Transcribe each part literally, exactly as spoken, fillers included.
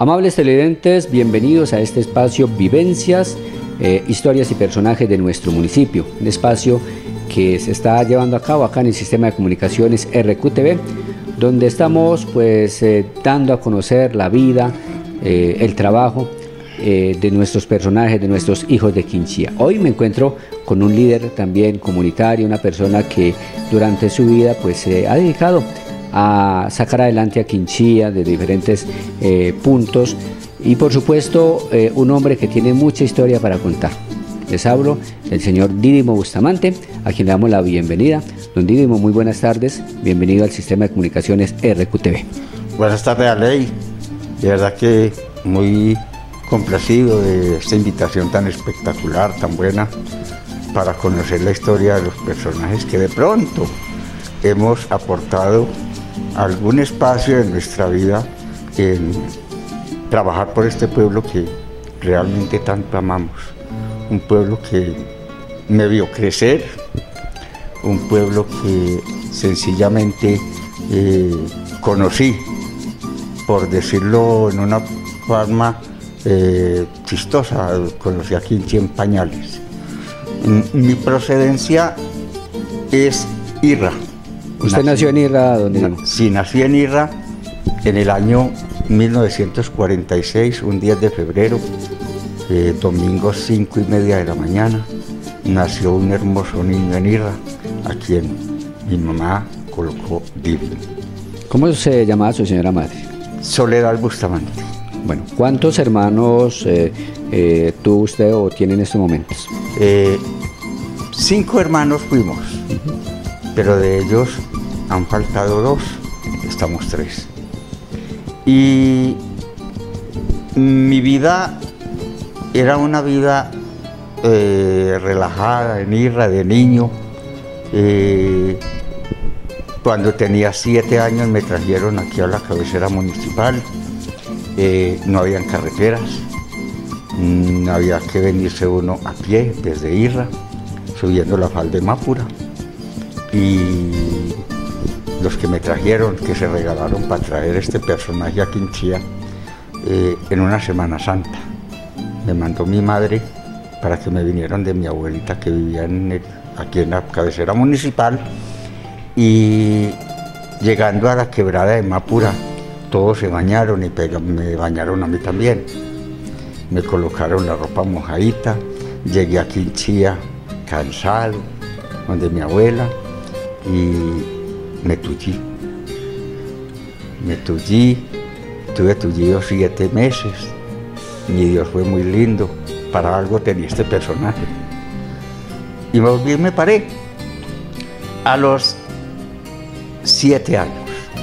Amables televidentes, bienvenidos a este espacio Vivencias, eh, Historias y Personajes de nuestro municipio, un espacio que se está llevando a cabo acá en el Sistema de Comunicaciones R Q T V, donde estamos pues eh, dando a conocer la vida, eh, el trabajo eh, de nuestros personajes, de nuestros hijos de Quinchía. Hoy me encuentro con un líder también comunitario, una persona que durante su vida pues se ha dedicado a sacar adelante a Quinchía de diferentes eh, puntos y por supuesto eh, un hombre que tiene mucha historia para contar. Les hablo del señor Dídimo Bustamante, a quien le damos la bienvenida. Don Dídimo, muy buenas tardes, bienvenido al Sistema de Comunicaciones R Q T V. Buenas tardes, Aley. De verdad que muy complacido de esta invitación tan espectacular, tan buena, para conocer la historia de los personajes que de pronto hemos aportado algún espacio de nuestra vida en trabajar por este pueblo que realmente tanto amamos. Un pueblo que me vio crecer, un pueblo que sencillamente eh, conocí, por decirlo en una forma eh, chistosa, conocí a Quinchía en pañales. Mi procedencia es Irra. ¿Usted nací, nació en Irra, don Dídimo? Sí, nací en Irra en el año mil novecientos cuarenta y seis, un diez de febrero, eh, domingo cinco y media de la mañana. Nació un hermoso niño en Irra, a quien mi mamá colocó Dídimo. ¿Cómo se llamaba su señora madre? Soledad Bustamante. Bueno, ¿cuántos hermanos eh, eh, tuvo usted o tiene en estos momentos? Eh, cinco hermanos fuimos, uh-huh. Pero de ellos han faltado dos, estamos tres. Y mi vida era una vida eh, relajada, en Irra, de niño. Eh, cuando tenía siete años me trajeron aquí a la cabecera municipal. Eh, no habían carreteras, no había que venirse uno a pie desde Irra, subiendo la falda de Mápura. Y los que me trajeron, que se regalaron para traer este personaje a Quinchía, eh, en una Semana Santa, me mandó mi madre para que me vinieran de mi abuelita que vivía en el, aquí en la cabecera municipal. Y llegando a la quebrada de Mápura, todos se bañaron y me bañaron a mí también. Me colocaron la ropa mojadita, llegué a Quinchía cansado, donde mi abuela, y me tullí. Me tullí, tuve tullido siete meses. Mi Dios fue muy lindo, para algo tenía este personaje. Y me volví y me paré a los siete años.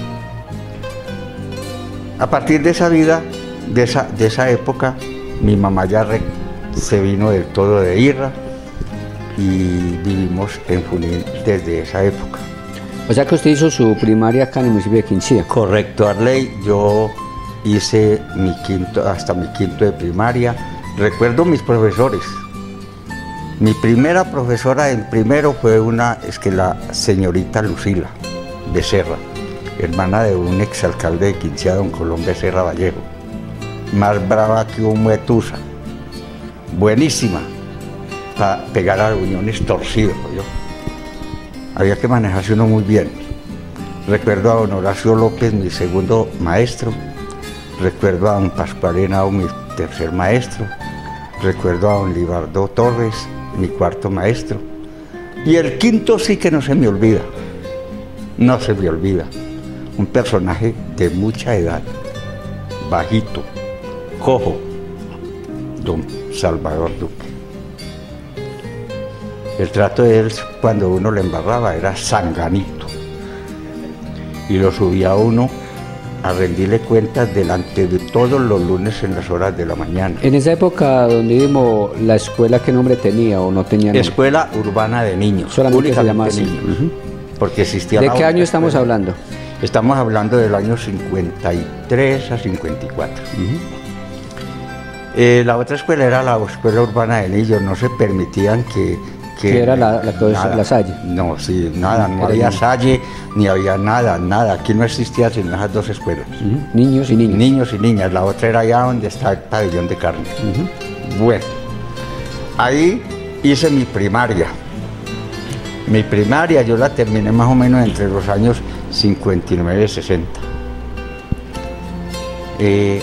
A partir de esa vida, de esa, de esa época, mi mamá ya re, se vino del todo de Irra y vivimos en Junín desde esa época. O sea que usted hizo su primaria acá en el municipio de Quinchía. Correcto, Arley. Yo hice mi quinto, hasta mi quinto de primaria. Recuerdo mis profesores. Mi primera profesora en primero fue una, es que la señorita Lucila Becerra, hermana de un exalcalde de Quinchía, don Colón Becerra Vallejo, más brava que un muetusa, buenísima, para pegar a reuniones torcidos, ¿yo? Había que manejarse uno muy bien. Recuerdo a don Horacio López, mi segundo maestro, recuerdo a don Pascual Henao, mi tercer maestro, recuerdo a don Libardo Torres, mi cuarto maestro, y el quinto sí que no se me olvida, no se me olvida. Un personaje de mucha edad, bajito, cojo, don Salvador Duque. El trato de él, cuando uno le embarraba, era sanganito. Y lo subía a uno a rendirle cuentas delante de todos los lunes en las horas de la mañana. En esa época, don Dídimo, ¿la escuela qué nombre tenía o no tenía nombre? Escuela Urbana de Niños. Solamente se llamaba así. Niños. Uh-huh. Porque existía. ¿De qué año estamos escuela. hablando? Estamos hablando del año cincuenta y tres a cincuenta y cuatro. Uh-huh. eh, la otra escuela era la Escuela Urbana de Niños. No se permitían que, que era la, la, nada, la Salle. No, sí, nada, no había Salle, ni había nada, nada. Aquí no existía sino esas dos escuelas. Uh-huh. Niños y niñas. Niños y niñas. La otra era allá donde está el pabellón de carne. Uh-huh. Bueno, ahí hice mi primaria. Mi primaria yo la terminé más o menos entre los años cincuenta y nueve y sesenta. Eh,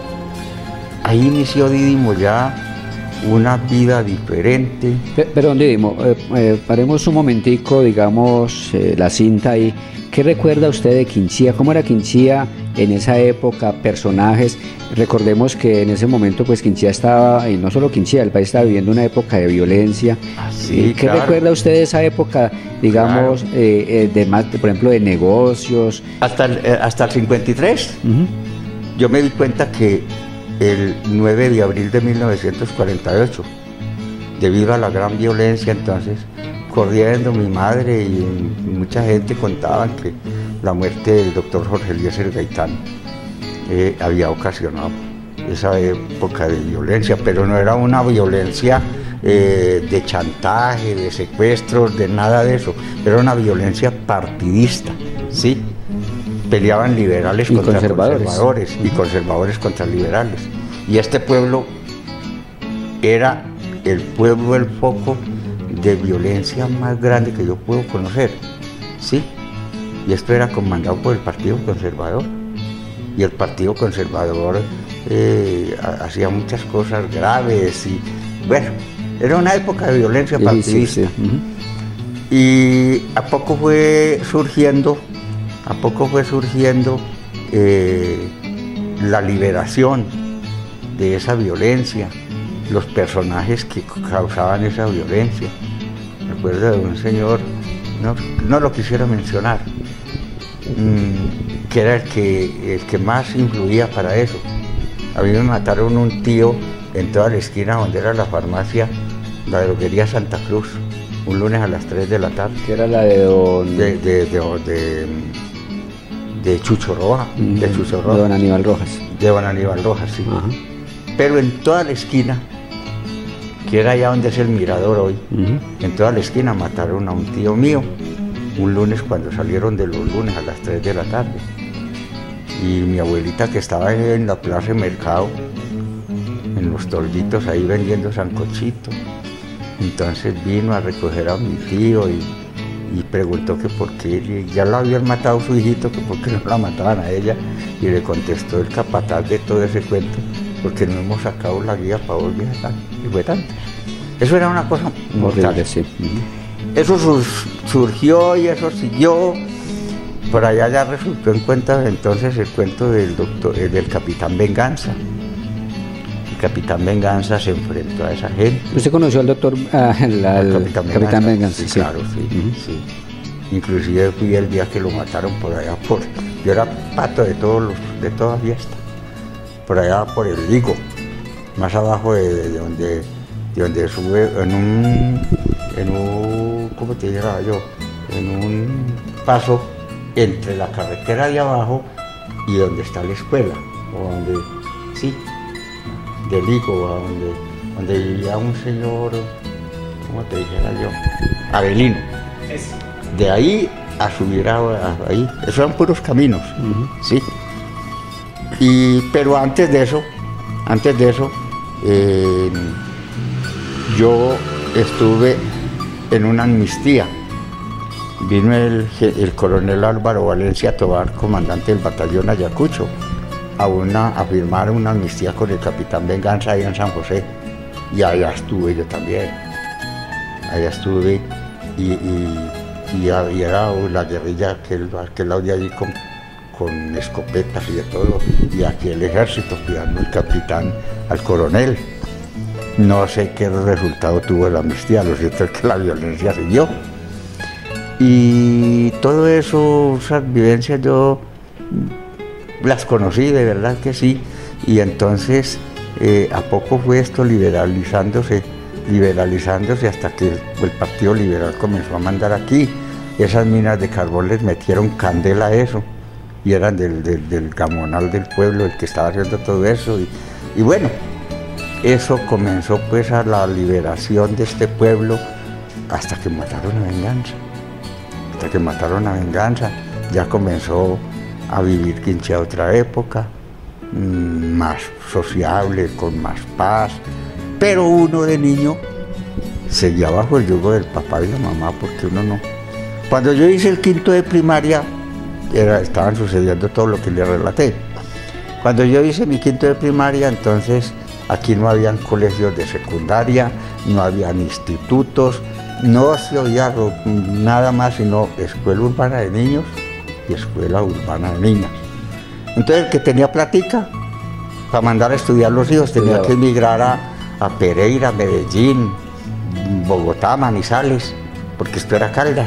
ahí inició Didimo ya una vida diferente. Perdón, Didimo, eh, eh, paremos un momentico, digamos, eh, la cinta ahí. ¿Qué recuerda usted de Quinchía? ¿Cómo era Quinchía en esa época? Personajes. Recordemos que en ese momento, pues Quinchía estaba, y no solo Quinchía, el país estaba viviendo una época de violencia. Ah, sí, ¿Qué claro. recuerda usted de esa época, digamos, claro. eh, eh, de más, por ejemplo, de negocios? Hasta el, eh, hasta el cincuenta y tres, uh-huh. Yo me di cuenta que el nueve de abril de mil novecientos cuarenta y ocho, debido a la gran violencia, entonces, corriendo mi madre y mucha gente contaban que la muerte del doctor Jorge Eliezer Gaitán eh, había ocasionado esa época de violencia, pero no era una violencia eh, de chantaje, de secuestros, de nada de eso, era una violencia partidista, ¿sí? Peleaban liberales y contra conservadores, conservadores y conservadores contra liberales. Y este pueblo era el pueblo, el foco de violencia más grande que yo puedo conocer, ¿sí? Y esto era comandado por el Partido Conservador. Y el Partido Conservador eh, hacía muchas cosas graves y, bueno, era una época de violencia sí, partidista. Sí, sí. Uh-huh. Y a poco fue surgiendo, a poco fue surgiendo eh, la liberación de esa violencia, los personajes que causaban esa violencia. Recuerdo de un señor, no, no lo quisiera mencionar, mmm, que era el que, el que más influía para eso. A mí me mataron un tío en toda la esquina donde era la farmacia, la droguería Santa Cruz, un lunes a las tres de la tarde. Que era la de don... De, de, de, de, de Chucho Roja, mm, de Chucho Roja. De don Aníbal Rojas. De don Aníbal Rojas, sí. Ajá. Pero en toda la esquina, que era allá donde es el mirador hoy, uh-huh. En toda la esquina mataron a un tío mío, un lunes cuando salieron de los lunes a las tres de la tarde. Y mi abuelita, que estaba en la plaza de mercado, en los tolditos ahí vendiendo sancochito, entonces vino a recoger a mi tío y, y preguntó que por qué, ya lo habían matado su hijito, que por qué no la mataban a ella, y le contestó el capataz de todo ese cuento, porque no hemos sacado la guía para volver acá, y fue tanto. Eso era una cosa mortal. Sí. Eso surgió y eso siguió. Por allá ya resultó en cuenta entonces el cuento del doctor, del Capitán Venganza. El Capitán Venganza se enfrentó a esa gente. ¿Usted conoció al doctor, uh, al, al Capitán, Capitán Venganza? Sí, sí, claro, sí, uh-huh. sí. Inclusive fui el día que lo mataron por allá por... Yo era pato de todos los, de toda fiesta. Por allá por el Ligo, más abajo de, de donde, de donde sube en un, en un, ¿cómo te diría yo? En un paso entre la carretera de abajo y donde está la escuela, o donde, sí, de Ligo, a donde, donde vivía un señor, ¿cómo te dijera yo? Avelino. De ahí a subir a, a ahí, esos eran puros caminos, uh-huh. Sí. Y, pero antes de eso, antes de eso, eh, yo estuve en una amnistía. Vino el, el coronel Álvaro Valencia Tobar, comandante del batallón Ayacucho, a, una, a firmar una amnistía con el Capitán Venganza ahí en San José. Y allá estuve yo también. Allá estuve y, y, y, y era la guerrilla aquel, aquel lado de allí con... con escopetas y de todo, y aquí el ejército cuidando al capitán, al coronel. No sé qué resultado tuvo la amnistía, lo cierto es que la violencia siguió. Y todo eso, esas vivencias yo las conocí, de verdad que sí, y entonces eh, a poco fue esto liberalizándose, liberalizándose hasta que el Partido Liberal comenzó a mandar aquí. Esas minas de carbón les metieron candela a eso, y eran del, del, del gamonal del pueblo el que estaba haciendo todo eso, y, y bueno, eso comenzó pues a la liberación de este pueblo, hasta que mataron a Venganza. Hasta que mataron a Venganza, ya comenzó a vivir Quinche a otra época, mmm, más sociable, con más paz, pero uno de niño seguía bajo el yugo del papá y la mamá, porque uno no. Cuando yo hice el quinto de primaria, era, estaban sucediendo todo lo que le relaté. Cuando yo hice mi quinto de primaria, entonces aquí no habían colegios de secundaria, no habían institutos, no se oía nada más sino escuela urbana de niños y escuela urbana de niñas. Entonces el que tenía platica para mandar a estudiar los hijos tenía que emigrar a, a Pereira, Medellín, Bogotá, Manizales, porque esto era Caldas.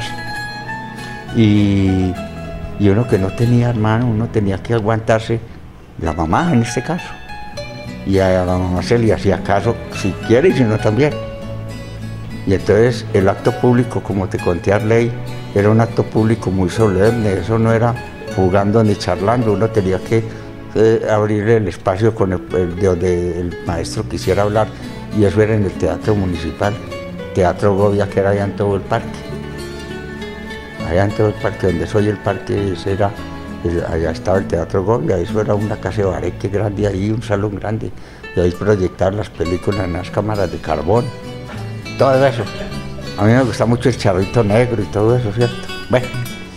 Y, y uno que no tenía hermano, uno tenía que aguantarse, la mamá en este caso. Y a la mamá se le hacía caso, si quiere y si no también. Y entonces el acto público, como te conté, Arley, era un acto público muy solemne, eso no era jugando ni charlando, uno tenía que eh, abrirle el espacio con el, el, de donde el maestro quisiera hablar, y eso era en el Teatro Municipal, Teatro Govia, que era allá en todo el parque. Allá en todo el parque, donde soy el parque, ese era, allá estaba el Teatro Govia, eso era una casa de bareque grande ahí, un salón grande, y ahí proyectar las películas en las cámaras de carbón, todo eso. A mí me gusta mucho el Charrito Negro y todo eso, ¿cierto? Bueno,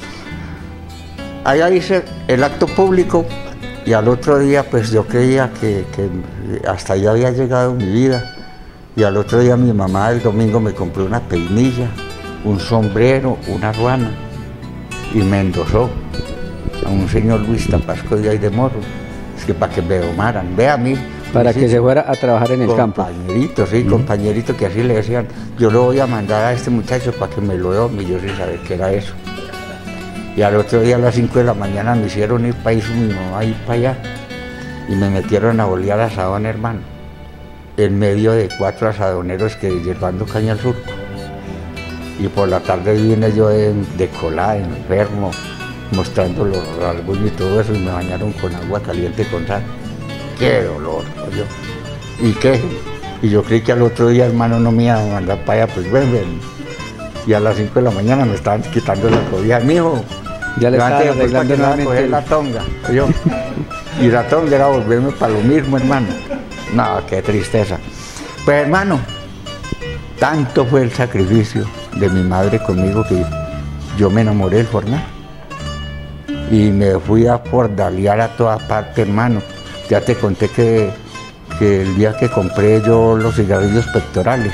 allá hice el acto público y al otro día pues yo creía que, que hasta allá había llegado mi vida, y al otro día mi mamá el domingo me compró una peinilla, un sombrero, una ruana, y me endosó a un señor Luis Tapasco de ahí de Morro, es que para que me domaran, ve a mí. Para que se fuera a trabajar en el campo. Compañerito, sí, uh-huh. compañerito, que así le decían, yo lo voy a mandar a este muchacho para que me lo dome, y yo sin saber qué era eso. Y al otro día a las cinco de la mañana me hicieron ir para ahí, mi mamá ir para allá, y me metieron a bolear asadón, hermano, en medio de cuatro asadoneros que llevando caña al surco. Y por la tarde vine yo de, de colada, enfermo, mostrando los rasguños y todo eso, y me bañaron con agua caliente con sal. ¡Qué dolor! Yo. ¿Y qué? Y yo creí que al otro día, hermano, no me iba a mandar para allá, pues ven, ven. Y a las cinco de la mañana me estaban quitando la cobija. Mijo, ya le estaban arreglando nuevamente coger la tonga. Yo. Y la tonga era volverme para lo mismo, hermano. No, qué tristeza. Pues, hermano, tanto fue el sacrificio de mi madre conmigo que yo me enamoré del jornal. Y me fui a fordalear a toda parte, hermano. Ya te conté que, que el día que compré yo los cigarrillos pectorales,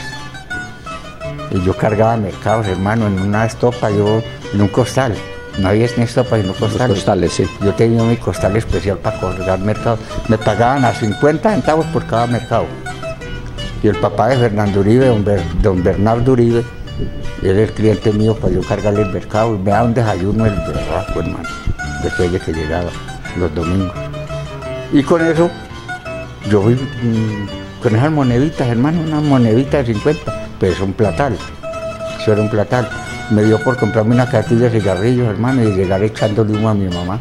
y yo cargaba mercados, hermano, en una estopa, yo en un costal. No había ni estopa, sino costales. Los costales, sí. Yo tenía mi costal especial para cargar mercados. Me pagaban a cincuenta centavos por cada mercado. Y el papá de Fernando Uribe, don, Ber, don Bernardo Uribe, él es el cliente mío para yo cargarle el mercado. Y me da un desayuno el berraco, hermano, después de que llegaba los domingos. Y con eso, yo fui mmm, con esas moneditas, hermano, una monedita de cincuenta, pero es un platal, eso era un platal. Me dio por comprarme una cartilla de cigarrillos, hermano, y llegar echándole humo a mi mamá.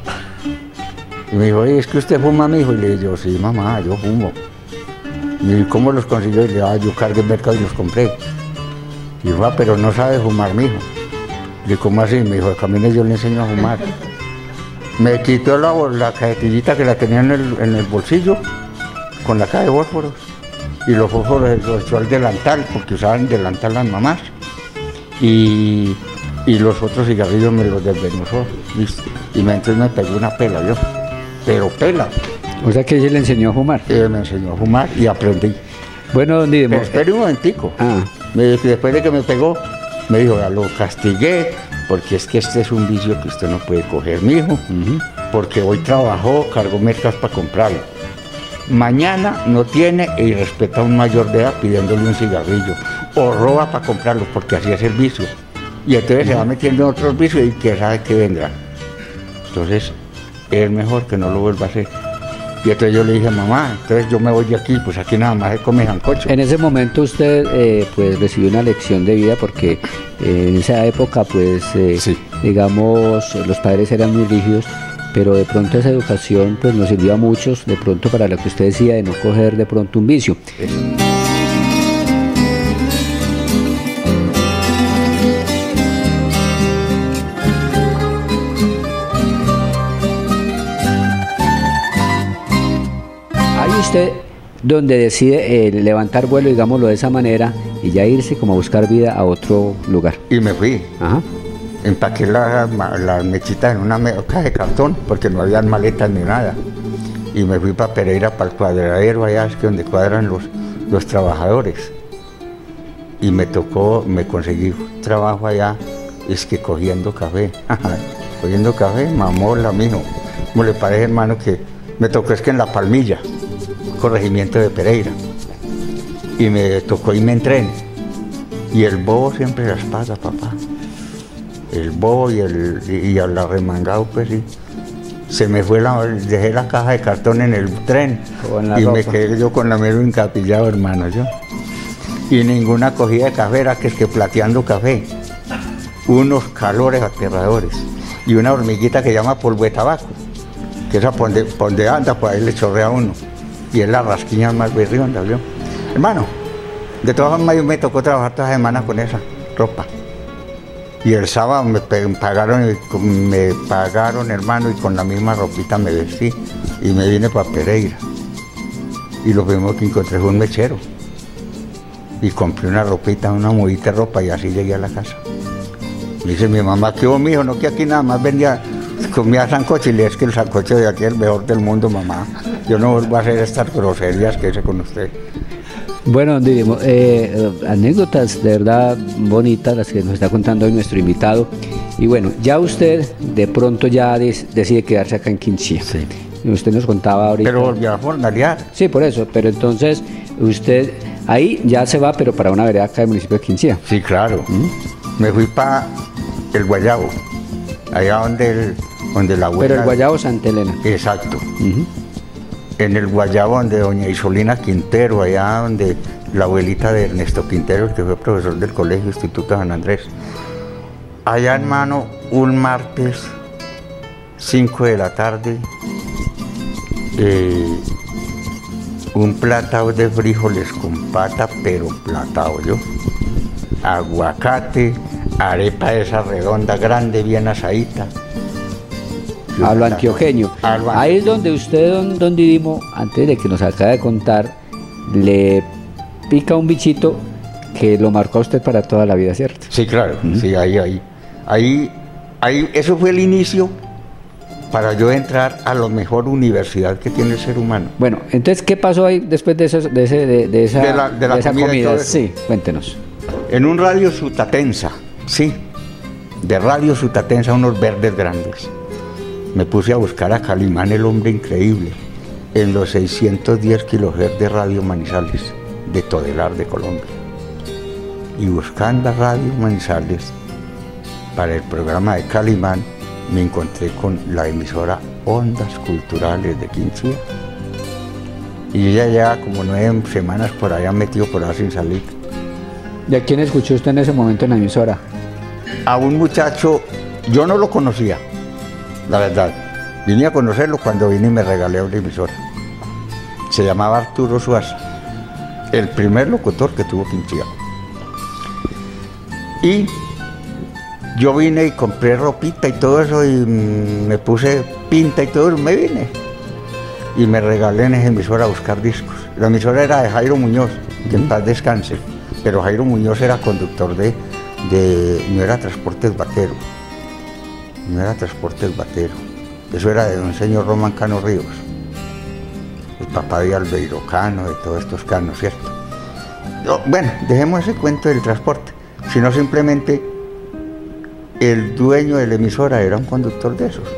Y me dijo, oye, ¿es que usted fuma, mijo? Y le dije, yo, sí, mamá, yo fumo. Y me dijo, ¿cómo los consiguió? Y le dije, ah, yo cargué el mercado y los compré. Y dijo, ah, pero no sabe fumar, mijo. Y dije, ¿cómo así? Me dijo, camine, yo le enseño a fumar. Me quitó la, la cajetillita que la tenía en el, en el bolsillo, con la caja de fósforos. Y los fósforos los echó al delantal, porque usaban delantal las mamás. Y, y los otros cigarrillos me los desvenuzó. Y me, entonces me pegó una pela yo, pero pela. O sea que ella le enseñó a fumar. Ella me enseñó a fumar y aprendí. Bueno, don Didimo. Espere un momentico. Ah. Me, después de que me pegó, me dijo, ya lo castigué, porque es que este es un vicio que usted no puede coger, mijo, uh-huh. porque hoy trabajó, cargó mercas para comprarlo. Mañana no tiene y respeta a un mayor de edad pidiéndole un cigarrillo, o roba para comprarlo, porque así es el vicio. Y entonces uh-huh. se va metiendo en otros vicios y que sabe que vendrá. Entonces, es mejor que no lo vuelva a hacer. Y entonces yo le dije, mamá, entonces yo me voy de aquí, pues aquí nada más se come sancocho. En ese momento usted eh, pues recibió una lección de vida porque eh, en esa época pues eh, sí. digamos los padres eran muy rígidos, pero de pronto esa educación pues nos sirvió a muchos, de pronto para lo que usted decía de no coger de pronto un vicio. Sí. usted donde decide eh, levantar vuelo, digámoslo de esa manera, y ya irse como a buscar vida a otro lugar. Y me fui. Ajá. Empaqué las la mechitas en una caja de cartón porque no habían maletas ni nada. Y me fui para Pereira, para el cuadradero allá, es que donde cuadran los, los trabajadores. Y me tocó, me conseguí trabajo allá, es que cogiendo café. Cogiendo café, mamola, mijo. ¿Cómo le parece, hermano, que me tocó es que en La Palmilla, corregimiento de Pereira? Y me tocó irme en tren. Y el bobo siempre las pasa, papá. El bobo y el y al arremangado, pues sí. Se me fue la, dejé la caja de cartón en el tren y ropa. Me quedé yo con la mero encapillado, hermano, yo. Y ninguna cogida de café, era que es que plateando café. Unos calores aterradores. Y una hormiguita que llama polvo de tabaco, que esa por donde, por donde anda, pues ahí le chorrea a uno. Y es la rasquiña más berrionda, ¿vio? Hermano, de todas formas yo me tocó trabajar toda la semana con esa ropa. Y el sábado me pagaron, me pagaron, hermano, y con la misma ropita me vestí. Y me vine para Pereira. Y lo primero que encontré fue un mechero. Y compré una ropita, una mudita de ropa, y así llegué a la casa. Me dice mi mamá, ¿qué hubo, mijo? No, que aquí nada más vendía, comía sancocho. Y le dije, es que el sancocho de aquí es el mejor del mundo, mamá. Yo no vuelvo a hacer estas groserías que hice con usted. Bueno, don Didio, eh, anécdotas de verdad bonitas las que nos está contando hoy nuestro invitado. Y bueno, ya usted de pronto ya des, decide quedarse acá en Quinchía. Sí. Y usted nos contaba ahorita. Pero volvió a jornalear. Sí, por eso. Pero entonces usted ahí ya se va, pero para una vereda acá del municipio de Quinchía. Sí, claro. ¿Mm? Me fui para el Guayabo, allá donde, el, donde la abuela... Pero el Guayabo Santa Elena. Exacto. Uh-huh. En el Guayabo donde doña Isolina Quintero, allá donde la abuelita de Ernesto Quintero, que fue profesor del colegio Instituto San Andrés. Allá, hermano, un martes, cinco de la tarde, eh, un platado de frijoles con pata, pero platado yo, aguacate, arepa esa redonda, grande, bien asadita. A lo antioqueño. A lo Ahí es donde usted, don, don Didimo, antes de que nos acabe de contar, le pica un bichito que lo marcó a usted para toda la vida, ¿cierto? Sí, claro. Uh-huh. Sí, ahí, ahí. Ahí, ahí, eso fue el inicio para yo entrar a la mejor universidad que tiene el ser humano. Bueno, entonces, ¿qué pasó ahí después de, esos, de, ese, de, de esa, de la, de la de esa comida? comida? Sí, cuéntenos. En un radio Sutatensa, sí, de radio Sutatensa, unos verdes grandes. Me puse a buscar a Calimán, el hombre increíble, en los seiscientos diez kilohertz de Radio Manizales, de Todelar, de Colombia. Y buscando a Radio Manizales, para el programa de Calimán, me encontré con la emisora Ondas Culturales de Quinchía. Y ella ya como nueve semanas por allá metido por allá sin salir. ¿Y a quién escuchó usted en ese momento en la emisora? A un muchacho, yo no lo conocía, la verdad. Vine a conocerlo cuando vine y me regalé una emisora. Se llamaba Arturo Suaza, el primer locutor que tuvo Quinchía. Y yo vine y compré ropita y todo eso y me puse pinta y todo, y me vine. Y me regalé en esa emisora a buscar discos. La emisora era de Jairo Muñoz, que en paz descanse. Pero Jairo Muñoz era conductor de, de no era Transportes Vaquero. No era Transportes Vaquero. Eso era de un señor Román Cano Ríos, el papá de Albeiro Cano, de todos estos canos, ¿cierto? Yo, bueno, dejemos ese cuento del transporte, sino simplemente el dueño de la emisora era un conductor de esos.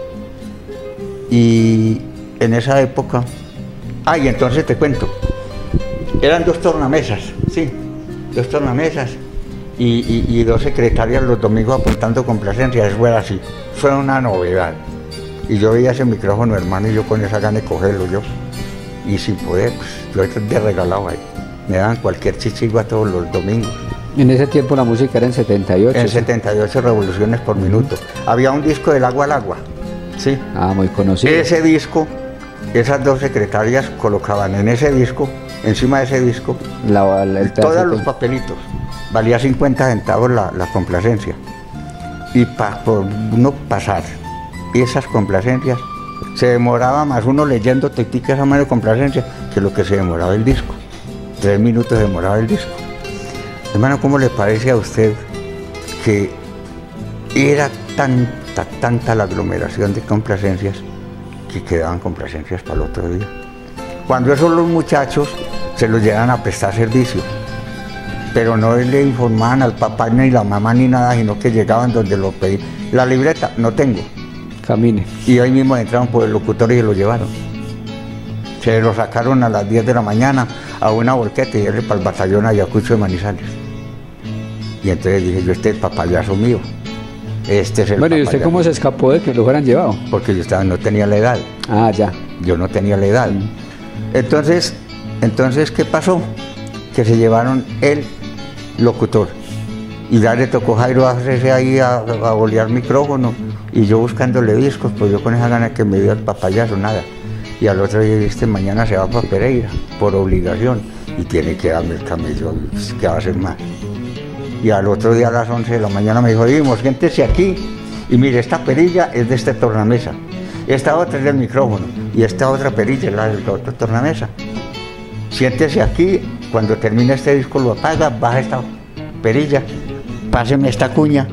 Y en esa época, ah, y entonces te cuento, eran dos tornamesas, sí, dos tornamesas y, y, y dos secretarias los domingos apuntando complacencia. Eso era así, fue una novedad. Y yo veía ese micrófono, hermano, y yo con esa gana de cogerlo yo. Y sin poder, pues yo de regalado ahí. Me daban cualquier chichigua todos los domingos. En ese tiempo la música era en setenta y ocho. En ¿sí? setenta y ocho revoluciones por minuto. Había un disco del Agua al Agua, ¿sí? Ah, muy conocido. Ese disco, esas dos secretarias colocaban en ese disco, encima de ese disco, la, la, el todos los papelitos. Valía cincuenta centavos la, la complacencia. Y para por no pasar esas complacencias, Se demoraba más uno leyendo ticas a mano de complacencia que lo que se demoraba el disco. Tres minutos demoraba el disco. Hermano, ¿cómo le parece a usted que era tanta, tanta la aglomeración de complacencias que quedaban complacencias para el otro día? Cuando esos los muchachos se los llevan a prestar servicio, pero no le informaban al papá ni la mamá ni nada, sino que llegaban donde lo pedían. La libreta, no tengo. Camine. Y ahí mismo entraron por el locutor y se lo llevaron. Se lo sacaron a las diez de la mañana a una volqueta y irle para el batallón Ayacucho de Manizales. Y entonces dije yo, este es el papayazo mío. Este es el Bueno, ¿y usted cómo se escapó de que lo fueran llevado? Porque yo estaba, no tenía la edad. Ah, ya. Yo no tenía la edad. Mm. Entonces, entonces, ¿qué pasó? Que se llevaron el locutor. Y ya le tocó Jairo hacerse ahí a, a bolear micrófono. Y yo buscándole discos, pues yo con esa gana que me dio el papayazo, nada. Y al otro día, este mañana se va para Pereira, por obligación. Y tiene que darme el camello, ¿qué va a hacer más? Y al otro día a las once de la mañana me dijo, vimos, siéntese aquí. Y mire, esta perilla es de este tornamesa. Esta otra es del micrófono. Y esta otra perilla es la del otro tornamesa. Siéntese aquí, cuando termine este disco lo apaga, baja esta perilla, páseme esta cuña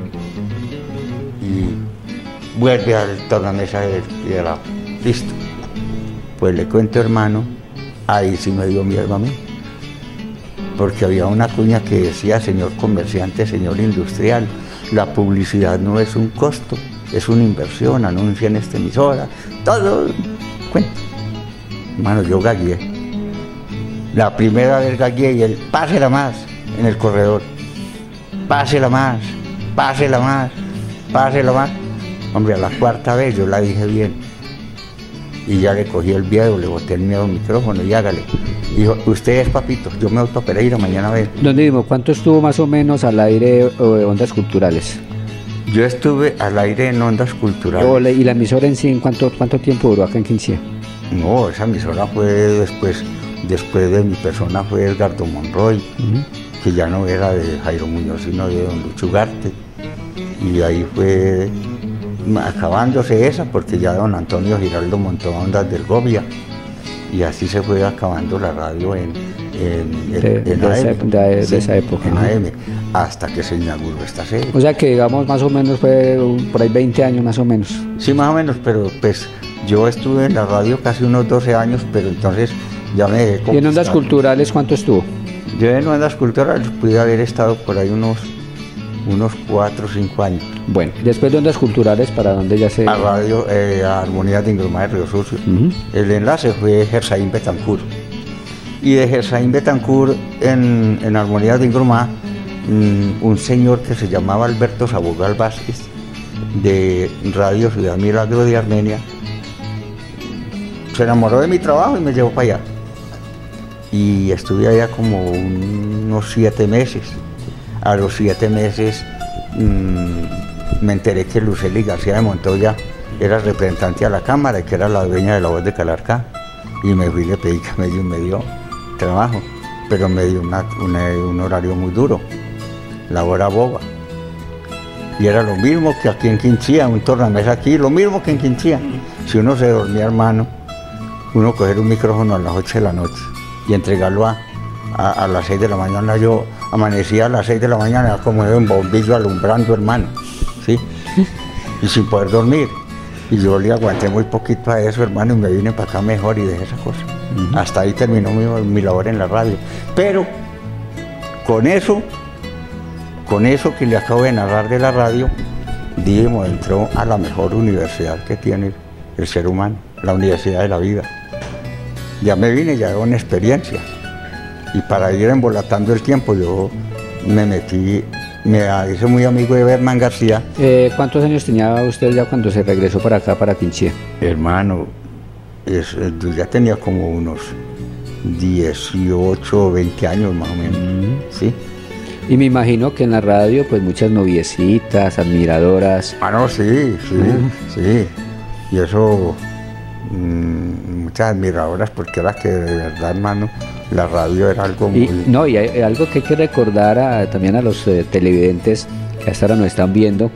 y vuelve al tornamesa y de la listo. Pues le cuento, hermano, ahí sí me dio miedo a mí, porque había una cuña que decía, señor comerciante, señor industrial, la publicidad no es un costo, es una inversión, anuncia en esta emisora, todo, cuento. Hermano, yo gagué. La primera vez gagué y él, pásela más en el corredor, pásela más, pásela más, pásela más. Hombre, a la cuarta vez yo la dije bien. Y ya le cogí el miedo, le boté el miedo al micrófono y hágale. Dijo, usted es papito, yo me voy para Pereira, mañana ve. ¿Dónde vimos? ¿Cuánto estuvo más o menos al aire o de Ondas Culturales? Yo estuve al aire en Ondas Culturales. O, ¿y la emisora en sí, ¿en cuánto, cuánto tiempo duró acá en Quinché? No, esa emisora fue después, después de mi persona fue Edgardo Monroy, uh-huh. que ya no era de Jairo Muñoz, sino de don Lucho Ugarte. Y ahí fue acabándose esa, porque ya don Antonio Giraldo montó Ondas del Gobia. Y así se fue acabando la radio en, en, de, en, en de, A M. Esa, de, de sí, esa época. En ¿no? A M, hasta que se inauguró esta serie. O sea que digamos más o menos fue por ahí veinte años más o menos. Sí, más o menos, pero pues yo estuve en la radio casi unos doce años, pero entonces ya me dejé. ¿Y en Ondas Culturales cuánto estuvo? Yo en Ondas Culturales pude haber estado por ahí unos unos cuatro o cinco años. Bueno, después de Ondas Culturales, ¿para dónde ya se...? A radio, eh, a Armonía de Ingromá de Río Sucio. Uh-huh. El enlace fue Gersaín Betancur. Y de Gersaín Betancur, en, en Armonía de Ingromá, um, un señor que se llamaba Alberto Sabogal Vázquez, de Radio Ciudad Milagro de Armenia, se enamoró de mi trabajo y me llevó para allá. Y estuve allá como unos siete meses. A los siete meses mmm, me enteré que Lucely García de Montoya era representante a la Cámara y que era la dueña de La Voz de Calarcá. Y me fui y le pedí que me dio, me dio trabajo, pero me dio una, una, un horario muy duro, la hora boba. Y era lo mismo que aquí en Quinchía, un tornamesa aquí, lo mismo que en Quinchía. Si uno se dormía, hermano, uno coger un micrófono a las ocho de la noche y entregarlo a, a, a las seis de la mañana. Yo amanecía a las seis de la mañana como un bombillo alumbrando, hermano, ¿sí? Y sin poder dormir. Y yo le aguanté muy poquito a eso, hermano, y me vine para acá mejor y dejé esa cosa. Uh-huh. Hasta ahí terminó mi, mi labor en la radio. Pero con eso, con eso que le acabo de narrar de la radio, Dídimo entró a la mejor universidad que tiene el ser humano, la Universidad de la Vida. Ya me vine, ya con experiencia. Y para ir embolatando el tiempo, yo me metí, me hice muy amigo de Berman García. Eh, ¿Cuántos años tenía usted ya cuando se regresó para acá, para Quinchía? Hermano, es, yo ya tenía como unos dieciocho o veinte años más o menos, mm. ¿sí? Y me imagino que en la radio, pues muchas noviecitas, admiradoras. Ah, no, sí, sí, mm. sí. Y eso, mmm, muchas admiradoras, porque era que de verdad, hermano, la radio era algo muy... Y, no, y hay algo que hay que recordar a, también a los eh, televidentes que hasta ahora nos están viendo,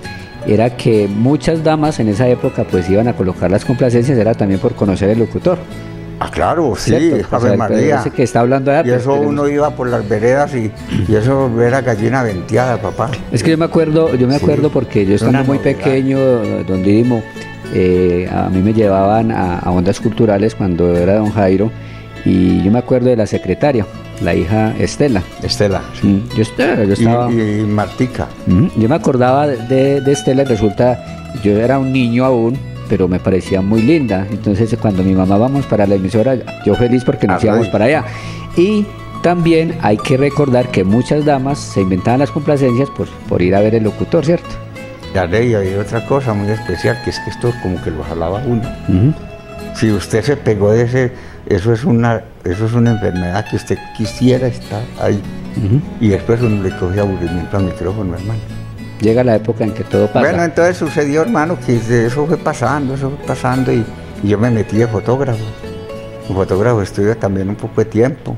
era que muchas damas en esa época pues iban a colocar las complacencias, era también por conocer el locutor. Ah, claro, sí, ¿cierto? Ave O sea, María. ese que está hablando allá, y pues, eso tenemos... uno iba por las veredas y, y eso era gallina venteada, papá. Es que yo me acuerdo, yo me acuerdo Sí, porque yo estando muy novedad. pequeño, don Didimo, eh, a mí me llevaban a, a ondas culturales cuando era don Jairo, y yo me acuerdo de la secretaria, la hija Estela. Estela. Mm, Yo, estaba- yo Y, estaba... y Martica. Ujú. Yo me acordaba de, de Estela y resulta, yo era un niño aún, pero me parecía muy linda. Entonces cuando mi mamá vamos para la emisora, yo feliz porque nos Ah, íbamos right. para allá. Y también hay que recordar que muchas damas se inventaban las complacencias por, por ir a ver el locutor, ¿cierto? La ley, había otra cosa muy especial, que es que esto como que lo jalaba uno. Ujú. Si usted se pegó de ese, eso es una, eso es una enfermedad que usted quisiera estar ahí. Ujú. Y después uno le coge aburrimiento al micrófono, hermano. Llega la época en que todo pasa. Bueno, entonces sucedió, hermano, que eso fue pasando, eso fue pasando y, y yo me metí de fotógrafo. Un fotógrafo estudio también un poco de tiempo.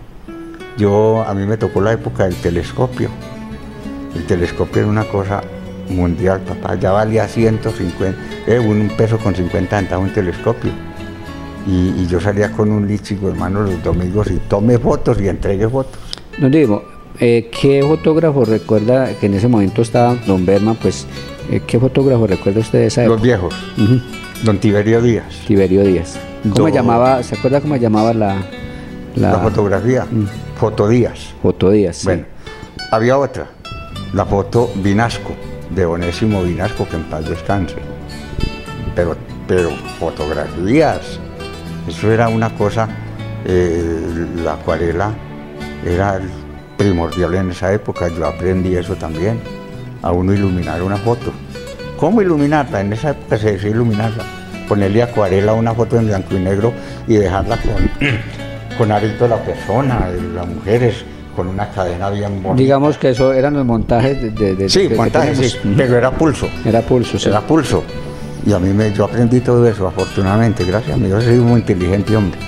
Yo, a mí me tocó la época del telescopio. El telescopio era una cosa mundial, papá. Ya valía ciento cincuenta, eh, un peso con cincuenta centavos un telescopio. Y, y yo salía con un lichigo, hermano, los domingos y tomé fotos y entregué fotos. Don Didimo, eh, ¿qué fotógrafo recuerda que en ese momento estaba don Berman? Pues, eh, ¿qué fotógrafo recuerda usted de esa Los época? viejos, Ujú. don Tiberio Díaz. Tiberio Díaz. ¿Cómo Don- llamaba? ¿Se acuerda cómo llamaba la, La, fotografía, Mm. Foto Díaz. Foto Díaz? Sí. Bueno, había otra, la foto Vinasco, de Onésimo Vinasco, que en paz descanse. Pero, pero fotografías, eso era una cosa, eh, la acuarela era primordial en esa época, yo aprendí eso también, a uno iluminar una foto. ¿Cómo iluminarla? En esa época se decía iluminarla, ponerle acuarela a una foto en blanco y negro y dejarla con, con arito de la persona, de las mujeres, con una cadena bien bonita. Digamos que eso eran los montajes de... de, de- Sí, que- que montaje, tenemos. sí, Ujú. pero era pulso, Era pulso, sí. era pulso. Y a mí me, yo aprendí todo eso, afortunadamente, gracias a mí, yo soy muy inteligente, hombre.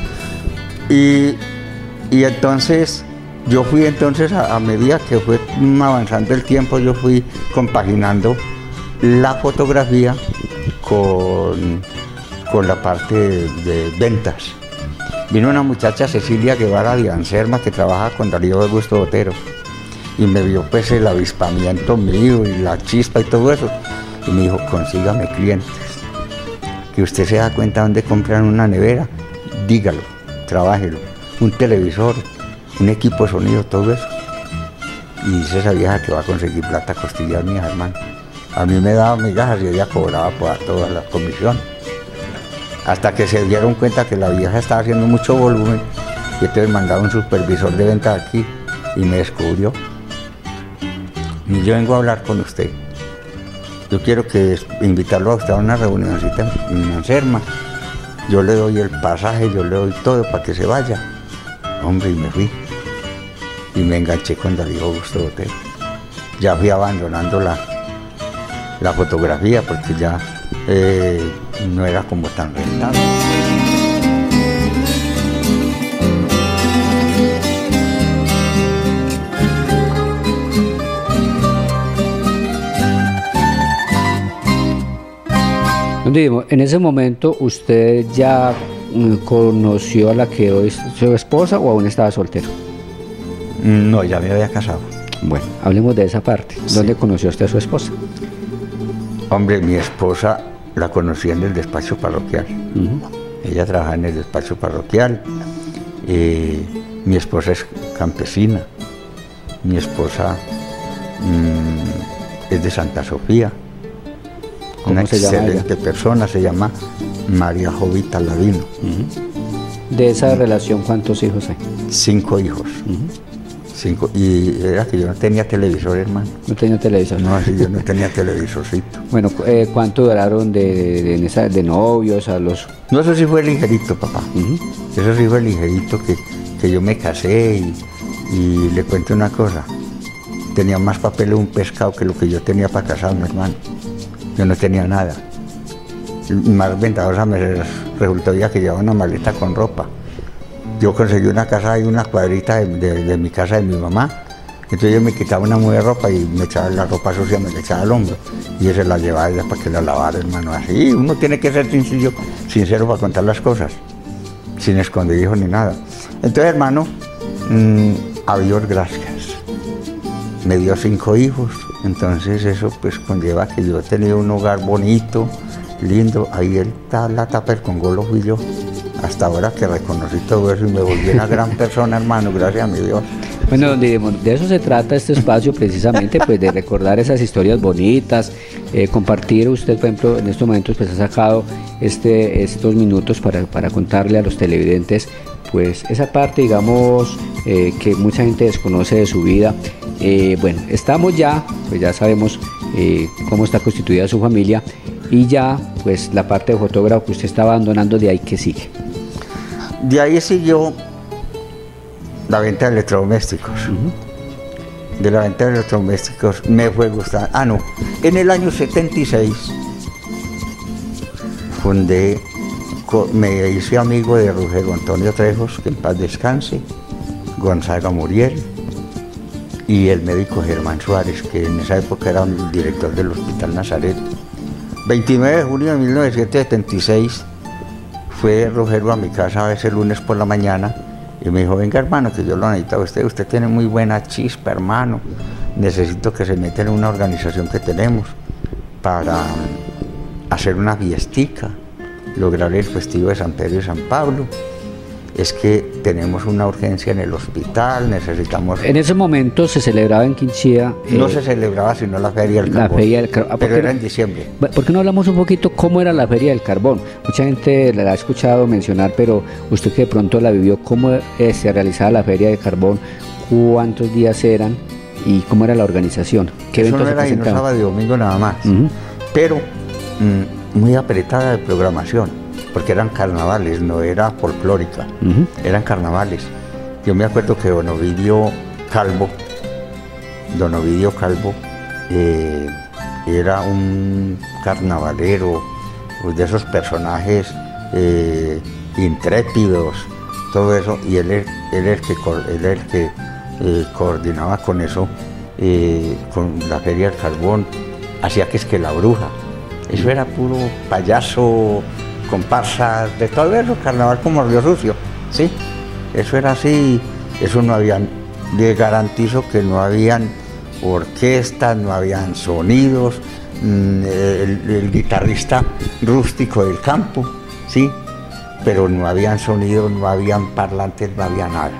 Y, y entonces, yo fui entonces, a, a medida que fue avanzando el tiempo, yo fui compaginando la fotografía con, con la parte de, de ventas. Vino una muchacha, Cecilia Guevara de Anserma, que trabaja con Darío Augusto Botero, y me vio pues el avispamiento mío y la chispa y todo eso, y me dijo, consígame clientes, que usted se da cuenta dónde compran una nevera, dígalo, trabájelo, un televisor, un equipo de sonido, todo eso. Y dice esa vieja que va a conseguir plata, costillas mías, hermano. A mí me daba migajas y ella cobraba por toda la comisión. Hasta que se dieron cuenta que la vieja estaba haciendo mucho volumen, y entonces mandaba un supervisor de venta aquí y me descubrió. Y yo vengo a hablar con usted. Yo quiero que invitarlo a usted a una reunioncita en Anserma. Yo le doy el pasaje, yo le doy todo para que se vaya. Hombre, y me fui. Y me enganché con Darío Augusto Botero. Ya fui abandonando la, la fotografía porque ya eh, no era como tan rentable. Don Didimo, en ese momento usted ya mm, conoció a la que hoy es su esposa o aún estaba soltero. No, ya me había casado. Bueno, hablemos de esa parte. ¿Dónde conoció usted a su esposa? Hombre, mi esposa la conocí en el despacho parroquial. Ujú. Ella trabaja en el despacho parroquial. Eh, mi esposa es campesina. Mi esposa mm, es de Santa Sofía. ¿Cómo Una se llama ella? excelente persona, se llama María Jovita Ladino. Ujú. De esa relación, ¿cuántos hijos hay? Cinco hijos. Ujú. Cinco. Y era que yo no tenía televisor, hermano. No tenía televisor. No, así yo no tenía televisorcito. Bueno, cu- eh, ¿cuánto duraron de, de, en esa- de novios a los...? No, eso sí fue ligerito, papá. Ujú. Eso sí fue ligerito, que, que yo me casé y, y le cuento una cosa. Tenía más papel de un pescado que lo que yo tenía para casarme, hermano. Yo no tenía nada. Y más ventajosa me resultó ya que llevaba una maleta con ropa. Yo conseguí una casa y una cuadrita de, de- de mi casa de mi mamá Entonces yo me quitaba una muda de ropa y me echaba la ropa sucia, me la echaba al hombro. Y ella se la llevaba a ella para que la lavara, hermano. Así, uno tiene que ser sincero, sincero para contar las cosas, sin escondidijos ni nada. Entonces, hermano, mmm, a Dios gracias. Me dio cinco hijos, entonces eso pues conlleva que yo he tenido un hogar bonito, lindo. Ahí el la tapa el Congolo fui yo. Hasta ahora que reconocí todo eso y me volví una gran persona, hermano, gracias a mi Dios. Bueno, don Didimo, de eso se trata este espacio precisamente, pues de recordar esas historias bonitas, eh, compartir. Usted, por ejemplo, en estos momentos pues ha sacado este, estos minutos para, para contarle a los televidentes pues esa parte, digamos, eh, que mucha gente desconoce de su vida. Eh, bueno, estamos ya, pues ya sabemos eh, cómo está constituida su familia, y ya pues la parte de fotógrafo que usted está abandonando, de ahí que sigue. De ahí siguió la venta de electrodomésticos. Uh-huh. De la venta de electrodomésticos me fue gustando. Ah, no, en el año setenta y seis fundé, me hice amigo de Rugero Antonio Trejos, que en paz descanse, Gonzaga Muriel, y el médico Germán Suárez, que en esa época era el director del Hospital Nazaret. veintinueve de junio de mil novecientos setenta y seis fue Rugero a mi casa a veces lunes por la mañana y me dijo: venga, hermano, que yo lo necesito a usted, usted tiene muy buena chispa, hermano, necesito que se meta en una organización que tenemos para hacer una fiestica, lograr el festivo de San Pedro y San Pablo. Es que tenemos una urgencia en el hospital, necesitamos... En ese momento se celebraba en Quinchía... No eh, se celebraba sino la Feria del Carbón. La Feria del Carbón. Pero era en diciembre. ¿Por qué no hablamos un poquito cómo era la Feria del Carbón? Mucha gente la ha escuchado mencionar, pero usted que de pronto la vivió, ¿cómo eh, se realizaba la Feria del Carbón? ¿Cuántos días eran? ¿Y cómo era la organización? ¿Qué Eso eventos no era se y no sábado y domingo nada más. Uh-huh. Pero mmm, muy apretada de programación, porque eran carnavales, no era folclórica, uh-huh. Eran carnavales. Yo me acuerdo que don Ovidio Calvo, don Ovidio Calvo eh, era un carnavalero, pues de esos personajes eh, intrépidos, todo eso, y él es él el que, él el que eh, coordinaba con eso, eh, con la Feria del Carbón, hacía que es que la bruja, eso era puro payaso, comparsas, de todo eso, carnaval como Río Sucio, ¿sí? Eso era así, eso no habían, le garantizo que no habían orquestas, no habían sonidos, el, el guitarrista rústico del campo, ¿sí? Pero no habían sonidos, no habían parlantes, no había nada.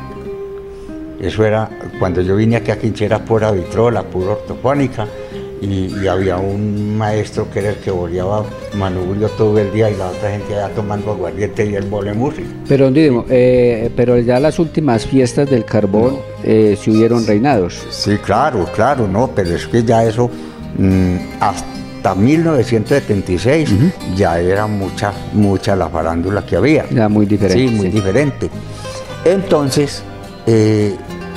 Eso era, cuando yo vine aquí a Quinchía era pura vitrola, pura ortofónica, Y, y había un maestro que era el que boleaba manubrio todo el día y la otra gente allá tomando aguardiente y el bole música. Pero, Didimo, eh, pero ya las últimas fiestas del Carbón, no. eh, si hubieron reinados. Sí, claro, claro, no, pero es que ya eso, mmm, hasta mil novecientos setenta y seis, uh-huh. Ya era mucha, mucha la farándula que había. Ya muy diferente. Sí, muy sí. diferente. Entonces, eh,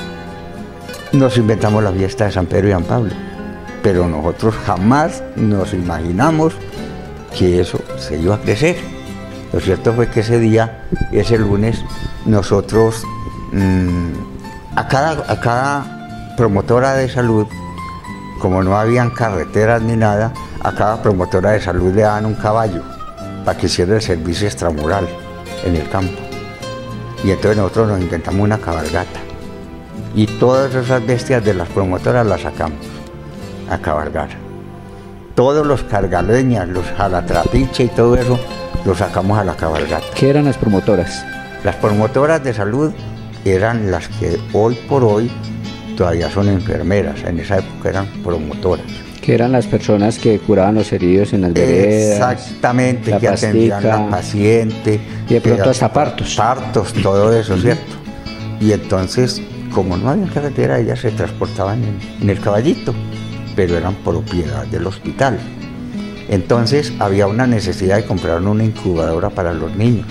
nos inventamos la fiesta de San Pedro y San Pablo. Pero nosotros jamás nos imaginamos que eso se iba a crecer. Lo cierto fue que ese día, ese lunes, nosotros mmm, a, cada, a cada promotora de salud, como no habían carreteras ni nada, a cada promotora de salud le daban un caballo para que hiciera el servicio extramural en el campo. Y entonces nosotros nos inventamos una cabalgata. Y todas esas bestias de las promotoras las sacamos a cabalgar. Todos los cargaleñas, los jalatrapiche y todo eso, los sacamos a la cabalgata. ¿Qué eran las promotoras? Las promotoras de salud eran las que hoy por hoy todavía son enfermeras, en esa época eran promotoras. Que eran las personas que curaban los heridos en las veredas. Exactamente, la que pastica, atendían a la paciente. Y de pronto hasta partos. Partos, todo eso, ¿cierto? Y entonces, como no había carretera, ellas se transportaban en, en el caballito, pero eran propiedad del hospital. Entonces había una necesidad de comprar una incubadora para los niños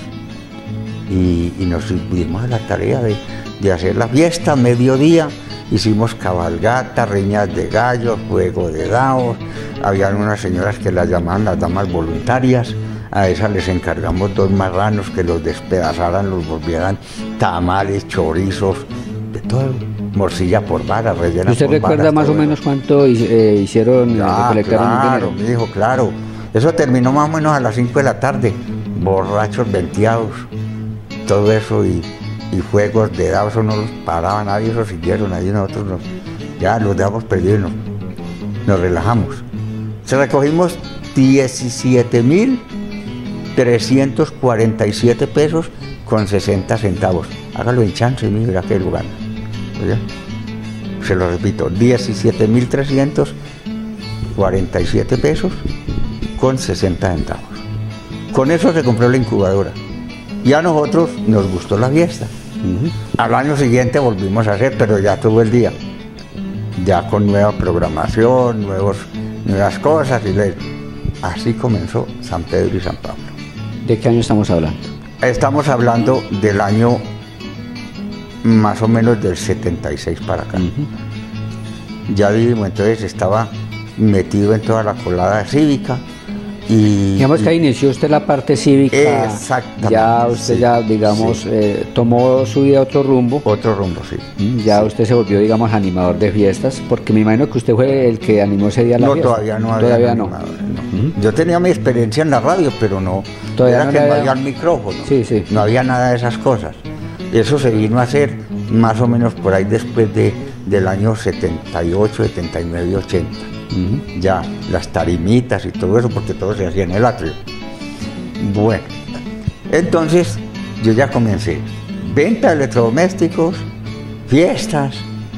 y, y nos dimos a la tarea de, de hacer la fiesta a mediodía. Hicimos cabalgata, riñas de gallos, juego de dados, habían unas señoras que las llamaban las damas voluntarias, a esas les encargamos dos marranos que los despedazaran, los volvieran tamales, chorizos, de todo. morcilla por vara, rellena ¿Usted por recuerda varas, más o todo menos eso. cuánto eh, hicieron, Ah, recolectaron el claro, dinero? mi hijo, claro. Eso terminó más o menos a las cinco de la tarde. Borrachos, venteados, todo eso y, y fuegos de dados, eso no los paraba nadie, eso siguieron ahí nosotros nos, ya los dejamos perdidos y nos, nos relajamos. Se recogimos diecisiete mil trescientos cuarenta y siete pesos con sesenta centavos. Hágalo en chance y mira qué lugar. Oye, se lo repito, diecisiete mil trescientos cuarenta y siete pesos con sesenta centavos. Con eso se compró la incubadora. Y a nosotros nos gustó la fiesta. Uh-huh. Al año siguiente volvimos a hacer, pero ya todo el día. Ya con nueva programación, nuevos, nuevas cosas. Y le... así comenzó San Pedro y San Pablo. ¿De qué año estamos hablando? Estamos hablando del año más o menos del setenta y seis para acá. Uh-huh. Ya vivimos, entonces estaba metido en toda la colada cívica. Y, digamos que ahí inició usted la parte cívica. Exactamente. Ya usted sí, ya, digamos, sí. eh, tomó su vida a otro rumbo. Otro rumbo, sí. Ya sí. usted se volvió, digamos, animador de fiestas, porque me imagino que usted fue el que animó ese día la no, fiesta. Todavía no. Todavía no. no. Uh-huh. Yo tenía mi experiencia en la radio, pero no. Todavía era no que había... no había el micrófono. Sí, sí. No había nada de esas cosas. Eso se vino a hacer más o menos por ahí después de, del año setenta y ocho, setenta y nueve y ochenta. Uh-huh. Ya, las tarimitas y todo eso, porque todo se hacía en el atrio. Bueno, entonces yo ya comencé venta de electrodomésticos, fiestas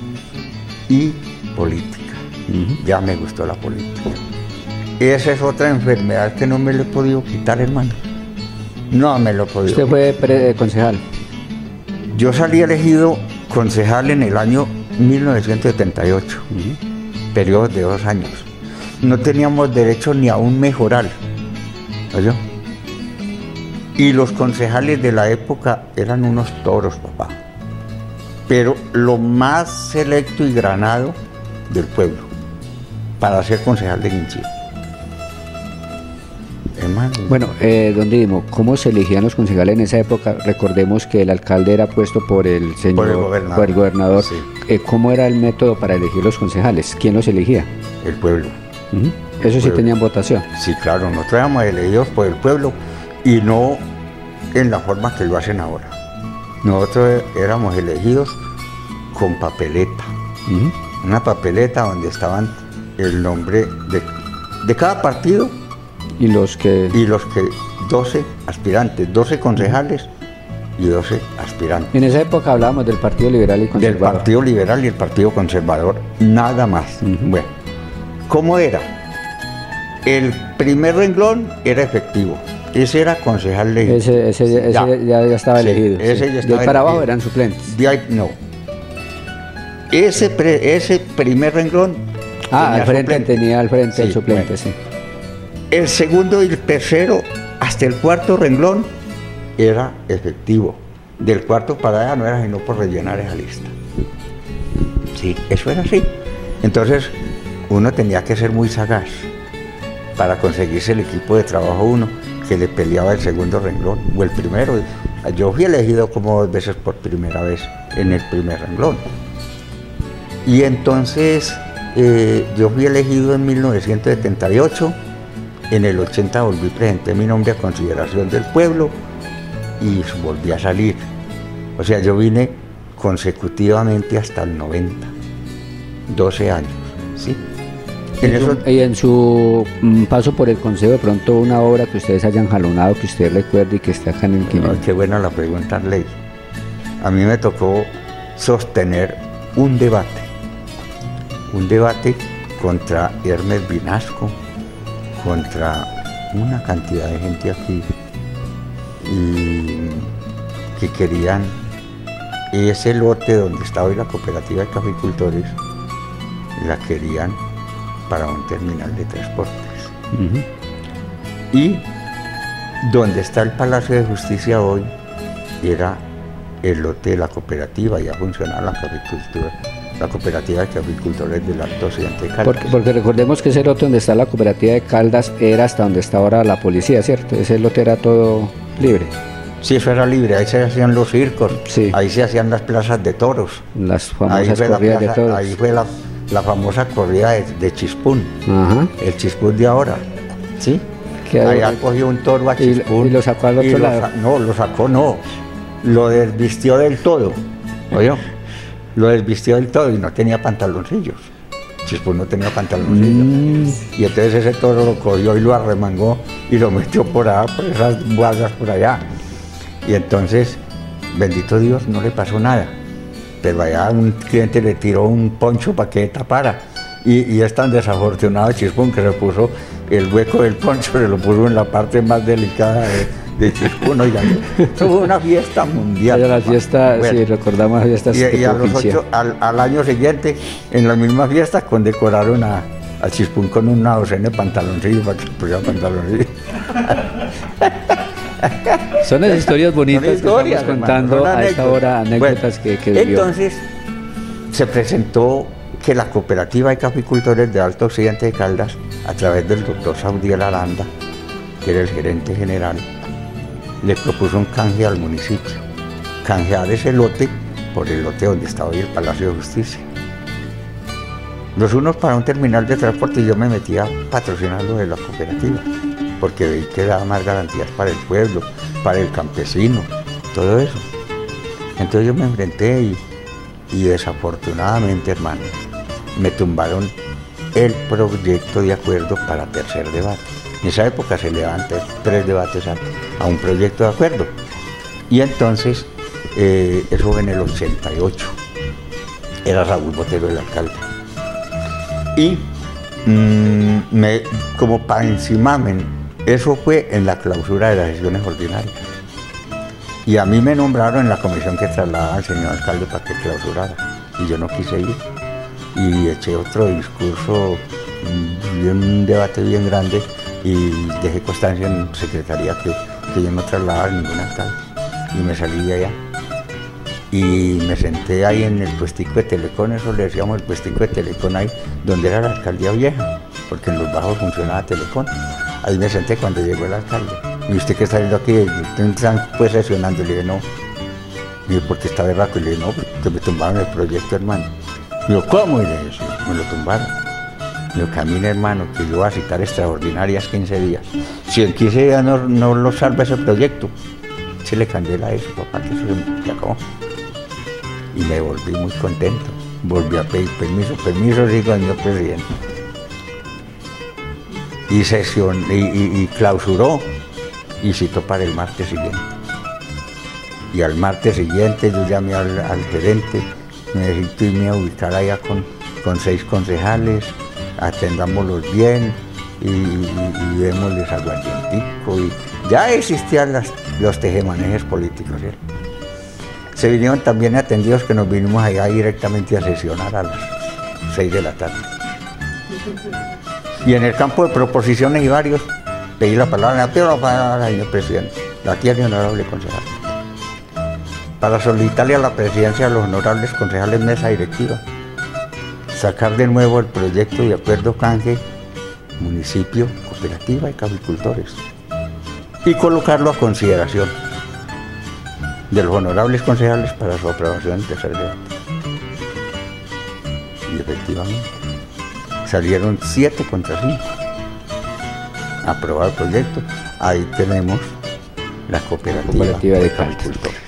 y política. Uh-huh. Ya me gustó la política. Esa es otra enfermedad que no me lo he podido quitar, hermano. No me lo he podido. ¿Usted fue pre- concejal? Yo salí elegido concejal en el año mil novecientos setenta y ocho. Uh-huh. Periodo de dos años. No teníamos derecho ni a un mejoral. ¿Oyó? Y los concejales de la época eran unos toros, papá. Pero lo más selecto y granado del pueblo para ser concejal de Guinchí. Hermano. Bueno, eh, don Didimo, ¿cómo se elegían los concejales en esa época? Recordemos que el alcalde era puesto por el señor, por el gobernador. Por el gobernador. Sí. Eh, ¿Cómo era el método para elegir los concejales? ¿Quién los elegía? El pueblo. Uh-huh. Eso sí tenían votación. Sí, claro, nosotros éramos elegidos por el pueblo y no en la forma que lo hacen ahora. Nosotros éramos elegidos con papeleta. Uh-huh. Una papeleta donde estaban el nombre de, de cada partido. Y los que... Y los que, doce aspirantes, doce concejales y doce aspirantes. En esa época hablábamos del Partido Liberal y Conservador. Del Partido Liberal y el Partido Conservador, nada más. Uh-huh. Bueno, ¿cómo era? El primer renglón era efectivo. Ese era concejal elegido. Ese, ese, ese ya. Ya, ya estaba sí, elegido. Ese sí. ya estaba de ahí para elegido. abajo eran suplentes. De ahí, no. Ese, pre, ese primer renglón. Ah, al frente suplente. Tenía al frente sí, el suplente, bueno. Sí. El segundo y el tercero, hasta el cuarto renglón, era efectivo. Del cuarto para allá no era sino por rellenar esa lista. Sí, eso era así. Entonces, uno tenía que ser muy sagaz para conseguirse el equipo de trabajo uno que le peleaba el segundo renglón o el primero. Yo fui elegido como dos veces por primera vez en el primer renglón. Y entonces eh, yo fui elegido en mil novecientos setenta y ocho, en el ochenta volví, presenté mi nombre a consideración del pueblo y volví a salir. O sea, yo vine consecutivamente hasta el noventa, doce años, ¿sí? En eso... Y en su paso por el consejo, de pronto una obra que ustedes hayan jalonado, que usted recuerde y que esté acá en el quinientos. No, qué buena la pregunta, Ley. A mí me tocó sostener un debate, un debate contra Hermes Vinasco, contra una cantidad de gente aquí, y que querían ese lote donde está hoy la cooperativa de caficultores, la querían para un terminal de transportes. Uh-huh. Y donde está el Palacio de Justicia hoy era el lote de la cooperativa, ya funcionaba la caficultura, la cooperativa de caficultores del Alto Occidente de Caldas. Porque, porque recordemos que ese lote donde está la cooperativa de Caldas era hasta donde está ahora la policía, ¿cierto? Ese lote era todo libre. Sí, eso era libre, ahí se hacían los circos, Sí. ahí se hacían las plazas de toros. Las Ahí famosas fue, la corridas de plaza- toros. ahí fue la, la famosa corrida de, de Chispún, Ajá. el Chispún de ahora, ¿sí? Que hay- Allá cogió un toro a y- Chispún. y lo sacó al otro y lo lado. sa- no, lo sacó no, lo desvistió del todo, ¿oyó? Lo desvistió del todo y no tenía pantaloncillos. Chispún no tenía pantaloncillos. Mm, Y entonces ese toro lo cogió y lo arremangó y lo metió por allá, por esas guardas por allá. Y entonces, bendito Dios, no le pasó nada. Pero allá un cliente le tiró un poncho para que tapara. Y, y es tan desafortunado Chispún que se puso el hueco del poncho, se lo puso en la parte más delicada de, de Chispún. Oigan, eso fue una fiesta mundial. era la fiesta, Bueno, sí, recordamos las fiestas y, y que a los provincia. ocho, al, al año siguiente, en la misma fiesta, condecoraron a, a Chispún con una docena de pantaloncillos para que pusiera pantaloncillos. Son las historias bonitas Son historias, que estamos hermano, contando son a esta anécdotas. hora, anécdotas Bueno, que, que vivió. entonces, se presentó que la cooperativa de caficultores de Alto Occidente de Caldas, a través del doctor Saudiel Aranda, que era el gerente general, le propuso un canje al municipio, canjear ese lote por el lote donde estaba hoy el Palacio de Justicia. Los unos para un terminal de transporte y yo me metí a patrocinar lo de la cooperativa, porque veí que daba más garantías para el pueblo, para el campesino, todo eso. Entonces yo me enfrenté y, y desafortunadamente, hermano, me tumbaron el proyecto de acuerdo para tercer debate. En esa época se le daban tres, tres debates a, a un proyecto de acuerdo. Y entonces, eh, eso fue en el ochenta y ocho, era Raúl Botero el alcalde. Y mmm, me, como para encimarme, eso fue en la clausura de las sesiones ordinarias. Y a mí me nombraron en la comisión que trasladaba al señor alcalde para que clausurara. Y yo no quise ir. Y eché otro discurso, mm, un debate bien grande, y dejé constancia en secretaría que, que yo no trasladaba a ningún alcalde. Y me salí de allá. Y me senté ahí en el puestico de Telecom, eso le decíamos el puestico de Telecom ahí, donde era la alcaldía vieja, porque en los bajos funcionaba Telecom. Ahí me senté cuando llegó el alcalde. ¿Y usted qué está viendo aquí? Están pues sesionando. Le dije, no. Y dije, ¿por qué está berraco? Y le dije, no, porque me tumbaron el proyecto, hermano. Y yo, ¿cómo? Y le dije, sí, me lo tumbaron. Y yo, camine, hermano, que yo voy a citar extraordinarias quince días. Si en quince días no, no lo salva ese proyecto, se le candela eso, papá, que eso se acabó. Y me volví muy contento. Volví a pedir permiso, permiso, sí, señor presidente. Y sesionó, y, y, y clausuró, y citó para el martes siguiente. Y al martes siguiente yo llamé al, al gerente, necesito irme a ubicar allá con, con seis concejales, atendámoslos bien y, y, y démosles aguardientico. Y ya existían las, los tejemanejes políticos, ¿sí? Se vinieron también atendidos que nos vinimos allá directamente a sesionar a las seis de la tarde. Y en el campo de proposiciones y varios, pedí la palabra, pido la palabra, señor presidente, la tiene honorable concejal. Para solicitarle a la presidencia a los honorables concejales mesa directiva, sacar de nuevo el proyecto de acuerdo canje municipio, cooperativa y caficultores y colocarlo a consideración de los honorables concejales para su aprobación en tercer debate. Y efectivamente, salieron siete contra cinco. Aprobado el proyecto, ahí tenemos la cooperativa, Cooperativa de de Caldas. caficultores.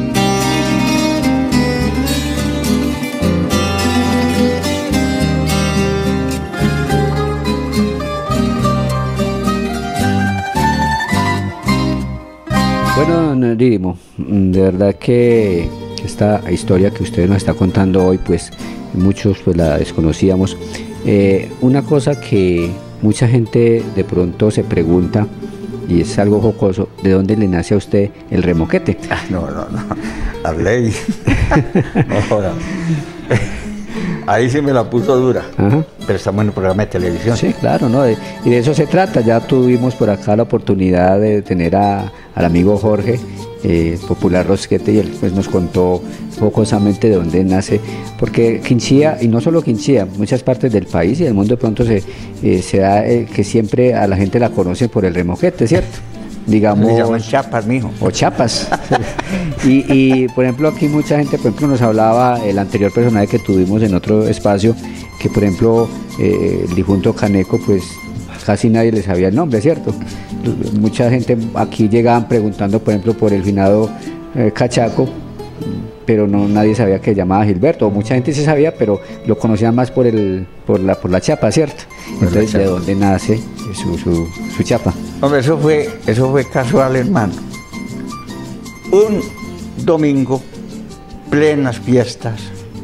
Bueno, don Didimo, de verdad que esta historia que usted nos está contando hoy, pues muchos pues la desconocíamos. Eh, una cosa que mucha gente de pronto se pregunta, y es algo jocoso, ¿de dónde le nace a usted el remoquete? Ah, no, no, no, la ley. No joda. Ahí sí me la puso dura. Ajá. Pero estamos en un programa de televisión. Sí, claro, ¿no? De- y de eso se trata. Ya tuvimos por acá la oportunidad de tener a, al amigo Jorge, eh, Popular Rosquete, y él pues nos contó jocosamente de dónde nace, porque Quinchía, y no solo Quinchía, muchas partes del país y del mundo de pronto se, eh, se da eh, que siempre a la gente la conocen por el remoquete, ¿cierto? digamos... Le llaman chapas, mijo. O chapas. y, y, por ejemplo, aquí mucha gente, por ejemplo, nos hablaba, el anterior personaje que tuvimos en otro espacio, que por ejemplo, eh, el difunto Caneco, pues casi nadie le sabía el nombre, ¿cierto? Mucha gente aquí llegaban preguntando, por ejemplo, por el finado eh, Cachaco, pero no nadie sabía que se llamaba Gilberto, o mucha gente sí sabía, pero lo conocían más por el por la por la chapa, ¿cierto? Entonces, ¿de dónde nace su, su, su chapa? Hombre, eso fue, eso fue casual, hermano. Un domingo, plenas fiestas,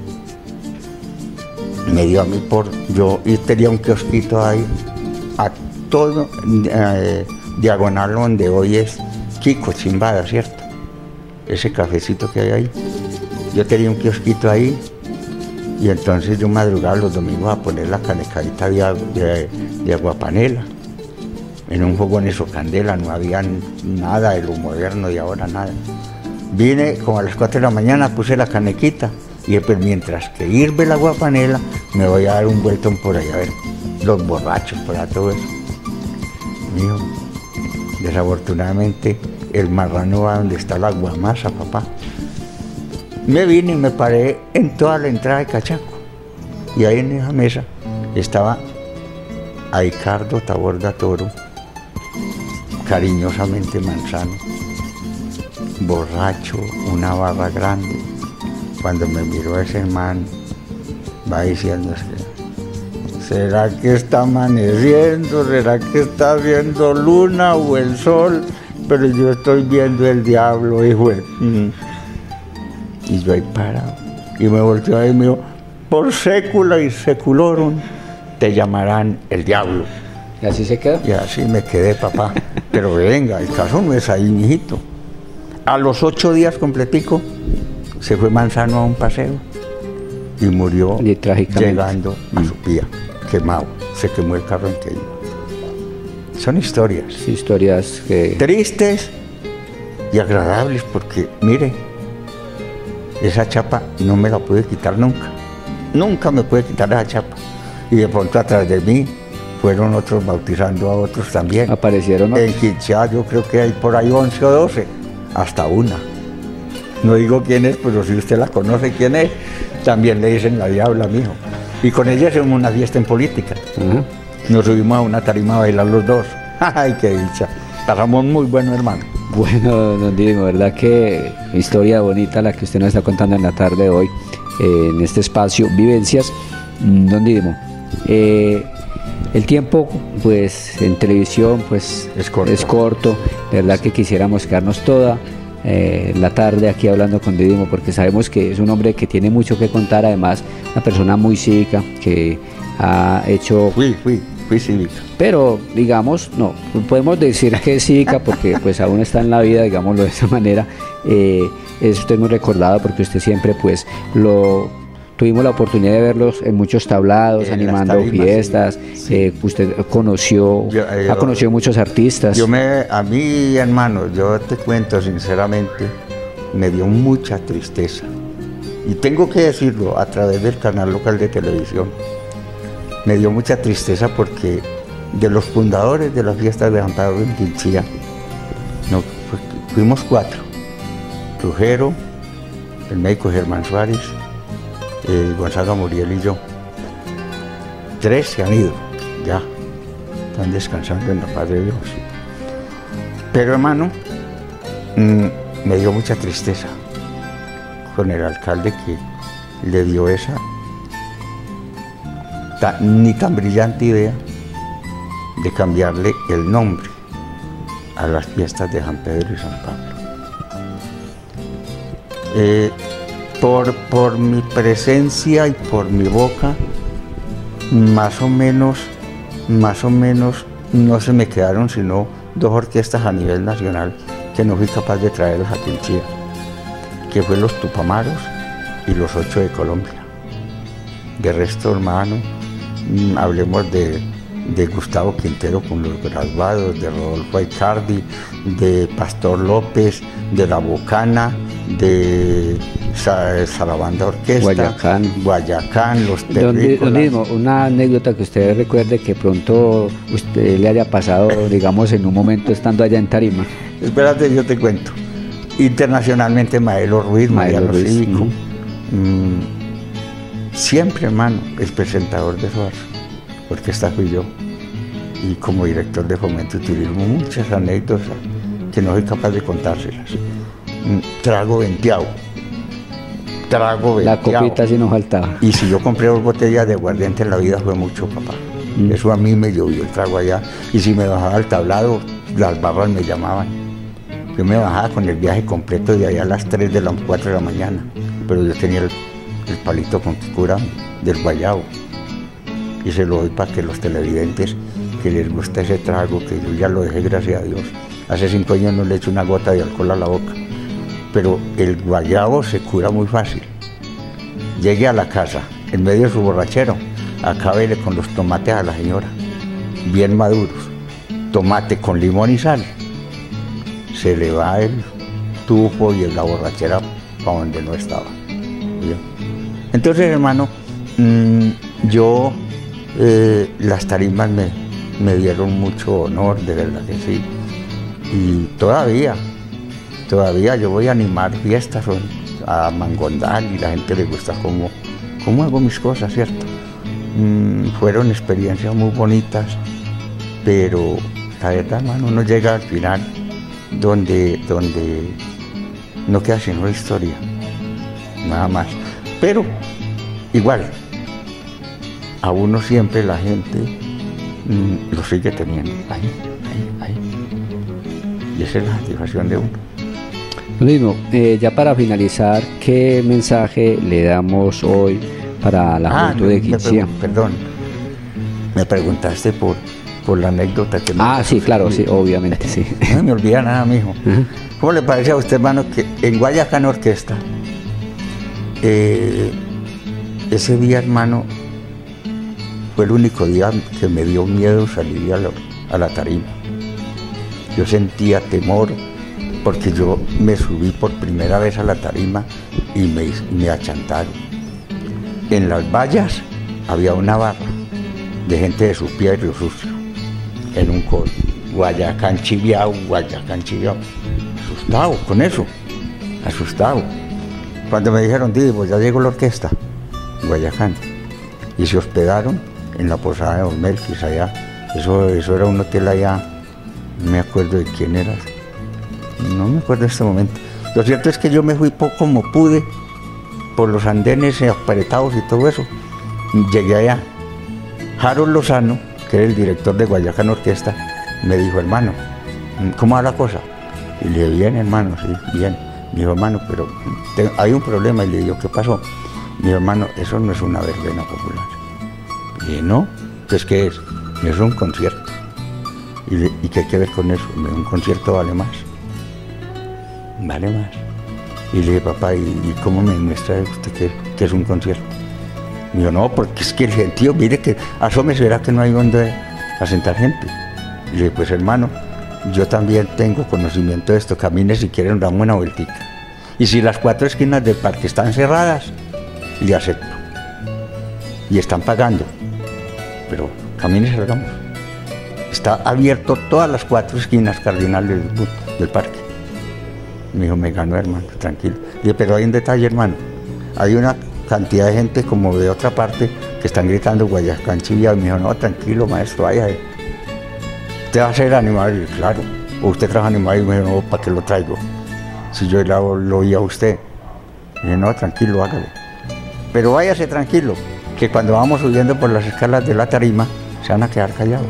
me dio a mí por... Yo y tenía un kiosquito ahí, a todo, eh, diagonal donde hoy es Kiko, Chimbada, ¿cierto? Ese cafecito que hay ahí. Yo tenía un kiosquito ahí y entonces yo madrugaba los domingos a poner la canecadita de, de, de aguapanela en un fogón eso candela, no había nada de lo moderno de ahora, nada. Vine como a las cuatro de la mañana, puse la canequita y pues mientras que hirve la aguapanela me voy a dar un vueltón por ahí a ver los borrachos, por ahí todo eso. Mijo, desafortunadamente el marrano va donde está la guamasa, papá. Me vine y me paré en toda la entrada de Cachaco. Y ahí en esa mesa estaba Aicardo Taborda Toro, cariñosamente Manzano, borracho, una barra grande. Cuando me miró ese man, va diciendo, ¿será que está amaneciendo? ¿Será que está viendo luna o el sol? Pero yo estoy viendo el diablo, hijo de... Mm. Y yo ahí parado. Y me volteó ahí y me dijo, por sécula y seculorum te llamarán el diablo. ¿Y así se quedó? Y así me quedé, papá. Pero venga, el caso no es ahí, mijito. A los ocho días completico, se fue Manzano a un paseo y murió y llegando a mm. su pía, quemado. Se quemó el carro en que iba. Son historias. Sí, historias que... tristes y agradables, porque, mire, esa chapa no me la pude quitar nunca. Nunca me pude quitar esa chapa. Y de pronto atrás de mí fueron otros bautizando a otros también. Aparecieron otros. En Quinchá yo creo que hay por ahí once o doce, hasta una. No digo quién es, pero si usted la conoce quién es, también le dicen la diabla, mijo. Y con ella hicimos una fiesta en política. Uh-huh. Nos subimos a una tarima a bailar los dos. ¡Ay, qué dicha! Pasamos muy bueno, hermano. Bueno, don Didimo, verdad que historia bonita la que usted nos está contando en la tarde de hoy, eh, en este espacio Vivencias. Don Didimo, eh, el tiempo pues en televisión pues es corto, es corto. Verdad que quisiéramos quedarnos toda eh, la tarde aquí hablando con Didimo, porque sabemos que es un hombre que tiene mucho que contar, además una persona muy cívica que ha hecho... Fui, fui, fui cívica. Pero, digamos, no, podemos decir que es cívica porque pues aún está en la vida, digámoslo de esa manera. Eh, es usted muy recordado porque usted siempre pues lo... Tuvimos la oportunidad de verlos en muchos tablados, en animando tarimas, fiestas. Sí, sí. Eh, usted conoció, yo, eh, ha conocido muchos artistas. Yo me, a mí, hermano, yo te cuento sinceramente, me dio mucha tristeza. Y tengo que decirlo a través del canal local de televisión. Me dio mucha tristeza porque de los fundadores de las fiestas de San Pedro en Quinchía, no, fuimos cuatro. Trujero, el médico Germán Suárez, Eh, Gonzaga Muriel y yo. Tres se han ido, ya, están descansando en la paz de Dios. Pero hermano, mmm, me dio mucha tristeza con el alcalde que le dio esa ta, ni tan brillante idea de cambiarle el nombre a las fiestas de San Pedro y San Pablo. Eh, Por, por mi presencia y por mi boca, más o menos, más o menos no se me quedaron sino dos orquestas a nivel nacional que no fui capaz de traerlos a Quinchía, que fue los Tupamaros y los Ocho de Colombia. De resto, hermano, hablemos de, de Gustavo Quintero con los graduados, de Rodolfo Aicardi, de Pastor López, de La Bocana, de Sarabanda Orquesta, Guayacán, Guayacán, Los Terrícolas. Don Didimo, una anécdota que usted recuerde que pronto usted le haya pasado, digamos, en un momento estando allá en Tarima. Espérate, yo te cuento. Internacionalmente, Maelo Ruiz, Maelo Ruiz, Cívico. Uh-huh. mm, siempre, hermano, el presentador de Suar, orquesta fui yo. Y como director de Fomento y Turismo, muchas anécdotas que no soy capaz de contárselas. Trago venteado, trago venteado. La copita sí nos faltaba. Y si yo compré dos botellas de aguardiente en la vida fue mucho, papá. Mm. Eso a mí me llovió el trago allá. Y si me bajaba al tablado, las barras me llamaban. Yo me bajaba con el viaje completo de allá a las tres de las cuatro de la mañana. Pero yo tenía el, el palito con que cura del guayabo. Y se lo doy para que los televidentes que les gusta ese trago, que yo ya lo dejé, gracias a Dios. Hace cinco años no le echo una gota de alcohol a la boca. Pero el guayabo se cura muy fácil. Llegué a la casa, en medio de su borrachero, acábele con los tomates a la señora, bien maduros, tomate con limón y sal. Se le va el tufo y la borrachera para donde no estaba. ¿Sí? Entonces, hermano, mmm, yo, eh, las tarimas me, me dieron mucho honor, de verdad que sí. Y todavía, todavía yo voy a animar fiestas a Mangondal y la gente le gusta cómo, cómo hago mis cosas, ¿cierto? Mm, fueron experiencias muy bonitas, pero la verdad, hermano, uno llega al final donde, donde no queda sino historia, nada más. Pero igual, a uno siempre la gente mm, lo sigue teniendo, ahí, ahí, ahí. Y esa es la satisfacción de uno. Lo mismo, eh, ya para finalizar, ¿qué mensaje le damos hoy para la ah, juventud de Quinchía? Me perdón, me preguntaste por, por la anécdota que me... Ah, sí, claro, sí, obviamente, sí. No me olvida nada, mijo. Uh-huh. ¿Cómo le parece a usted, hermano, que en Guayacán Orquesta, eh, ese día, hermano, fue el único día que me dio miedo salir a la, a la tarima? Yo sentía temor porque yo me subí por primera vez a la tarima y me, me achantaron. En las vallas había una barra de gente de Supía y Río Sucio, en un coro, Guayacán Chiviao, Guayacán Chiviao. Asustado con eso, asustado. Cuando me dijeron, Didi, pues ya llegó la orquesta, Guayacán, y se hospedaron en la posada de Don Melquis allá. Eso, eso era un hotel allá. No me acuerdo de quién era, no me acuerdo en este momento. Lo cierto es que yo me fui poco como pude, por los andenes apretados y todo eso. Llegué allá. Harold Lozano, que era el director de Guayacán Orquesta, me dijo, hermano, ¿cómo va la cosa? Y le dije, bien, hermano, sí, bien. Me dijo, hermano, pero te, hay un problema. Y le digo, ¿qué pasó? Mi hermano, eso no es una verbena popular. Y dije, no, pues ¿qué es? Eso es un concierto. ¿Y, le, ¿Y qué hay que ver con eso? Un concierto vale más. Vale más. Y le dije, papá, ¿y, y cómo me muestra usted que, que es un concierto? Me dijo, no, porque es que el gentío, mire que asómese, verá que no hay donde asentar gente. Y le dije, pues hermano, yo también tengo conocimiento de esto, camine si quieren, damos una vueltica. Y si las cuatro esquinas del parque están cerradas, le acepto. Y están pagando. Pero camine y salgamos. Está abierto todas las cuatro esquinas cardinales del, del parque. Me dijo, me ganó, hermano, tranquilo. Dije, pero hay un detalle, hermano. Hay una cantidad de gente como de otra parte que están gritando Guayacán Chiviao. Me dijo, no, tranquilo, maestro, vaya. ¿Usted va a ser animal? Y claro. ¿O usted trabaja animal? Y me dijo, no, ¿para qué lo traigo? Si yo lo, lo oía a usted. Y dije, no, tranquilo, hágalo. Pero váyase tranquilo, que cuando vamos subiendo por las escalas de la tarima, se van a quedar callados.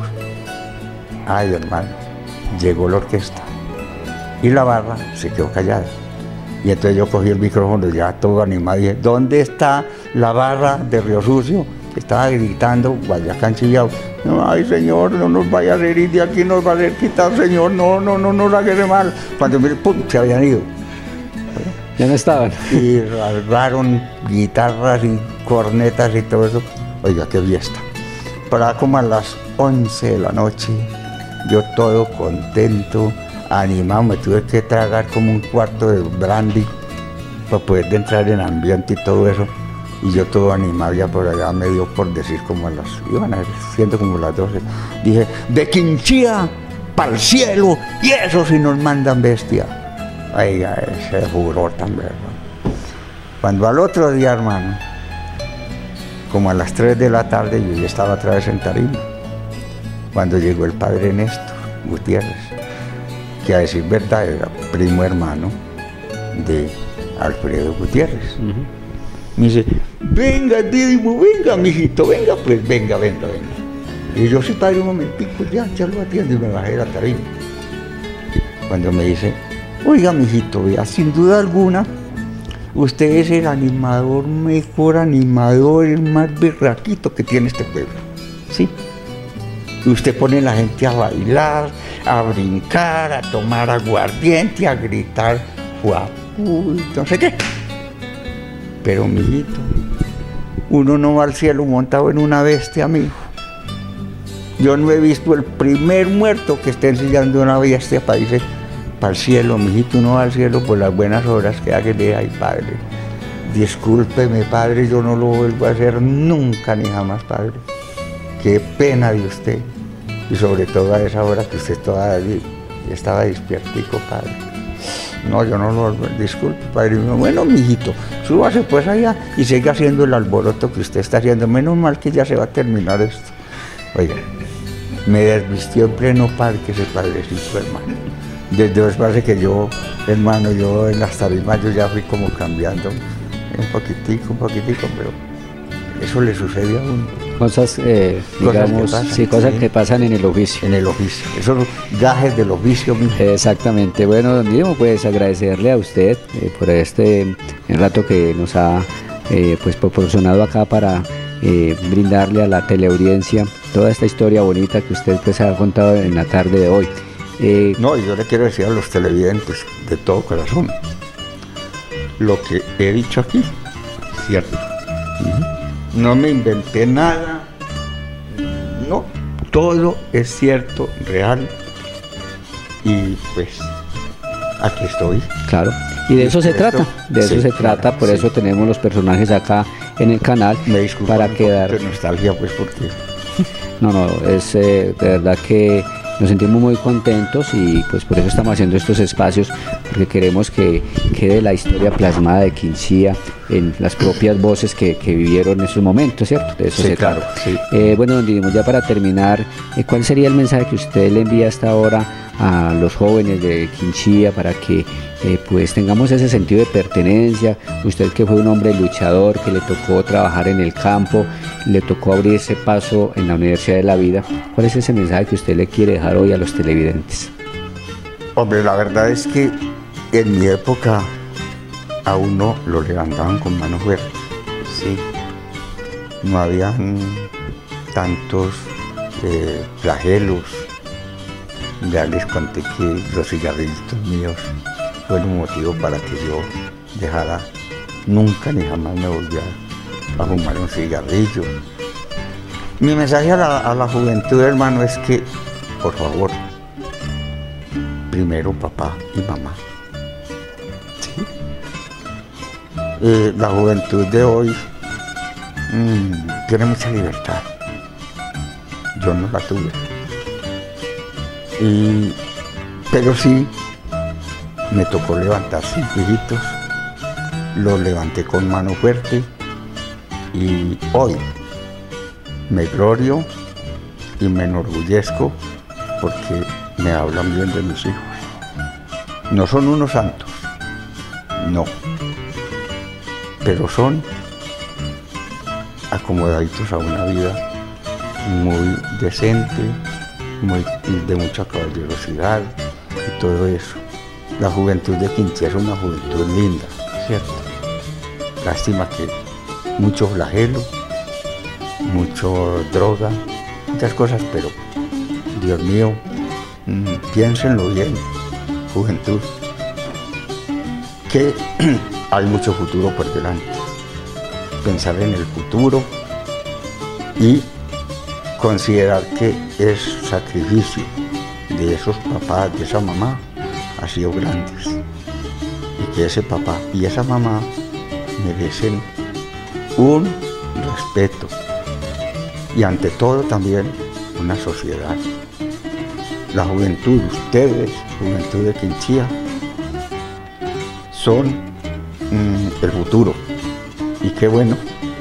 Ay, hermano, llegó la orquesta y la barra se quedó callada. Y entonces yo cogí el micrófono ya todo animado y dije, ¿dónde está la barra de Río Sucio? Que estaba gritando Guayacán Chiviao. No, ay, señor, no nos vaya a herir, de aquí nos va a ser quitado, señor, no, no, no nos haga mal. Cuando mire, pum, se habían ido. Ya no estaban. Y rasgaron guitarras y cornetas y todo eso. Oiga, qué fiesta. Para como a las once de la noche, yo todo contento, animado, me tuve que tragar como un cuarto de brandy para poder entrar en ambiente y todo eso. Y yo todo animado ya por allá me dio por decir como a las, iban a siendo como las doce, dije, de Quinchía para el cielo, y eso si nos mandan bestia. Oiga, ese furor tan verdad. Cuando al otro día, hermano, como a las tres de la tarde, yo ya estaba otra vez en tarima, cuando llegó el padre Néstor Gutiérrez, que a decir verdad era primo hermano de Alfredo Gutiérrez. Uh-huh. Me dice, venga, Didimo, venga, mijito, venga, pues venga, venga, venga. Y yo, sí, padre, un momentico, ya, ya lo atiendo, y me bajé de la tarima. Cuando me dice, oiga, mijito, vea, sin duda alguna, usted es el animador, mejor animador, el más berraquito que tiene este pueblo, ¿sí? Y usted pone a la gente a bailar, a brincar, a tomar aguardiente, a gritar, guapu, no sé qué. Pero, mijito, uno no va al cielo montado en una bestia, mijo. Yo no he visto el primer muerto que esté ensillando una bestia para irse para el cielo, mijito. Uno va al cielo por las buenas obras que haga. Ay, padre, discúlpeme, padre, yo no lo vuelvo a hacer nunca ni jamás, padre. Qué pena de usted. Y sobre todo a esa hora que usted todavía estaba despiertico, padre. No, yo no lo disculpe, padre. Bueno, mijito, súbase pues allá y siga haciendo el alboroto que usted está haciendo. Menos mal que ya se va a terminar esto. Oiga, me desvistió en pleno parque ese padrecito, hermano. Desde hoy parece que yo, hermano, yo en las tarimas yo ya fui como cambiando un poquitico, un poquitico, pero eso le sucede a uno. Cosas, eh, digamos, cosas que pasan, sí, cosas sí, que pasan en el oficio. En el oficio, esos gajes del oficio mismo. Exactamente. Bueno, don Didimo, pues agradecerle a usted eh, por este el rato que nos ha eh, pues proporcionado acá para eh, brindarle a la teleaudiencia toda esta historia bonita que usted pues ha contado en la tarde de hoy. Eh, no, y yo le quiero decir a los televidentes de todo corazón, lo que he dicho aquí, cierto. Uh-huh. No me inventé nada, no, todo es cierto, real, y pues aquí estoy. Claro, y de eso se trata, de eso se trata, por eso tenemos los personajes acá en el canal. Me disculpo para quedar de nostalgia, pues, porque no, no, es eh, de verdad que nos sentimos muy contentos y pues por eso estamos haciendo estos espacios, porque queremos que quede la historia plasmada de Quinchía en las propias voces que, que vivieron en esos momentos, ¿cierto? De eso sí, se claro, trata. Sí. Eh, bueno, don Didimo, ya para terminar, eh, ¿cuál sería el mensaje que usted le envía hasta ahora a los jóvenes de Quinchía para que eh, pues tengamos ese sentido de pertenencia? Usted que fue un hombre luchador, que le tocó trabajar en el campo, le tocó abrir ese paso en la Universidad de la Vida, ¿cuál es ese mensaje que usted le quiere dejar hoy a los televidentes? Hombre, la verdad es que en mi época a uno lo levantaban con mano fuerte, sí. No habían tantos eh, flagelos. Ya les conté que los cigarrillitos míos fueron un motivo para que yo dejara, nunca ni jamás me volví a, a fumar un cigarrillo. Mi mensaje a la, a la juventud, hermano, es que, por favor, primero papá y mamá. ¿Sí? Eh, la juventud de hoy mmm, tiene mucha libertad. Yo no la tuve. Y, pero sí, me tocó levantar cinco hijitos, los levanté con mano fuerte y hoy me glorio y me enorgullezco porque me hablan bien de mis hijos. No son unos santos, no, pero son acomodaditos a una vida muy decente, muy, de mucha caballerosidad y todo eso. La juventud de Quinchía es una juventud linda, ¿cierto? Lástima que mucho flagelo, mucho droga, muchas cosas, pero Dios mío, mmm, piénsenlo bien, juventud, que hay mucho futuro por delante. Pensar en el futuro y considerar que es sacrificio de esos papás, de esa mamá, ha sido grandes y que ese papá y esa mamá merecen un respeto y ante todo también una sociedad. La juventud, ustedes, juventud de Quinchía, son mmm, el futuro. Y qué bueno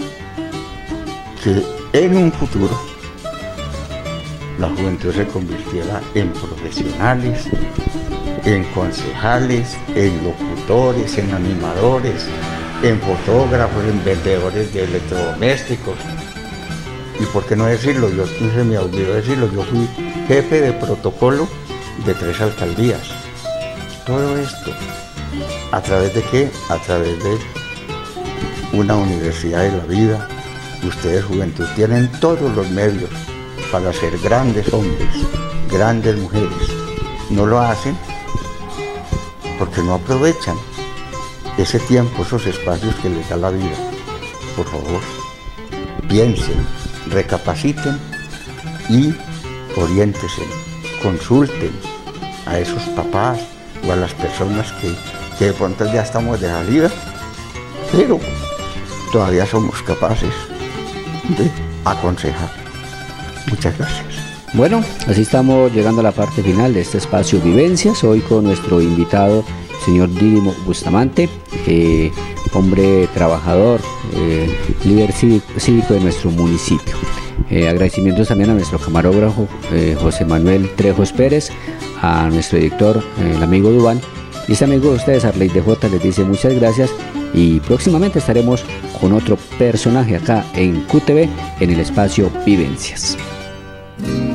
que en un futuro la juventud se convirtiera en profesionales, en concejales, en locutores, en animadores, en fotógrafos, en vendedores de electrodomésticos. Y por qué no decirlo, yo se me olvidó decirlo, yo fui jefe de protocolo de tres alcaldías. Todo esto, ¿a través de qué? A través de una universidad de la vida. Ustedes, juventud, tienen todos los medios para ser grandes hombres, grandes mujeres. No lo hacen porque no aprovechan ese tiempo, esos espacios que les da la vida. Por favor, piensen, recapaciten y oriéntense, consulten a esos papás o a las personas que, que de pronto ya estamos de salida, pero todavía somos capaces de aconsejar. Muchas gracias. Bueno, así estamos llegando a la parte final de este espacio Vivencias, hoy con nuestro invitado, señor Dídimo Bustamante, eh, hombre trabajador, eh, líder cívico de nuestro municipio. Eh, agradecimientos también a nuestro camarógrafo eh, José Manuel Trejos Pérez, a nuestro director, eh, el amigo Dubán, y este amigo de ustedes, Arley D J, les dice muchas gracias y próximamente estaremos con otro personaje acá en Q T V en el espacio Vivencias.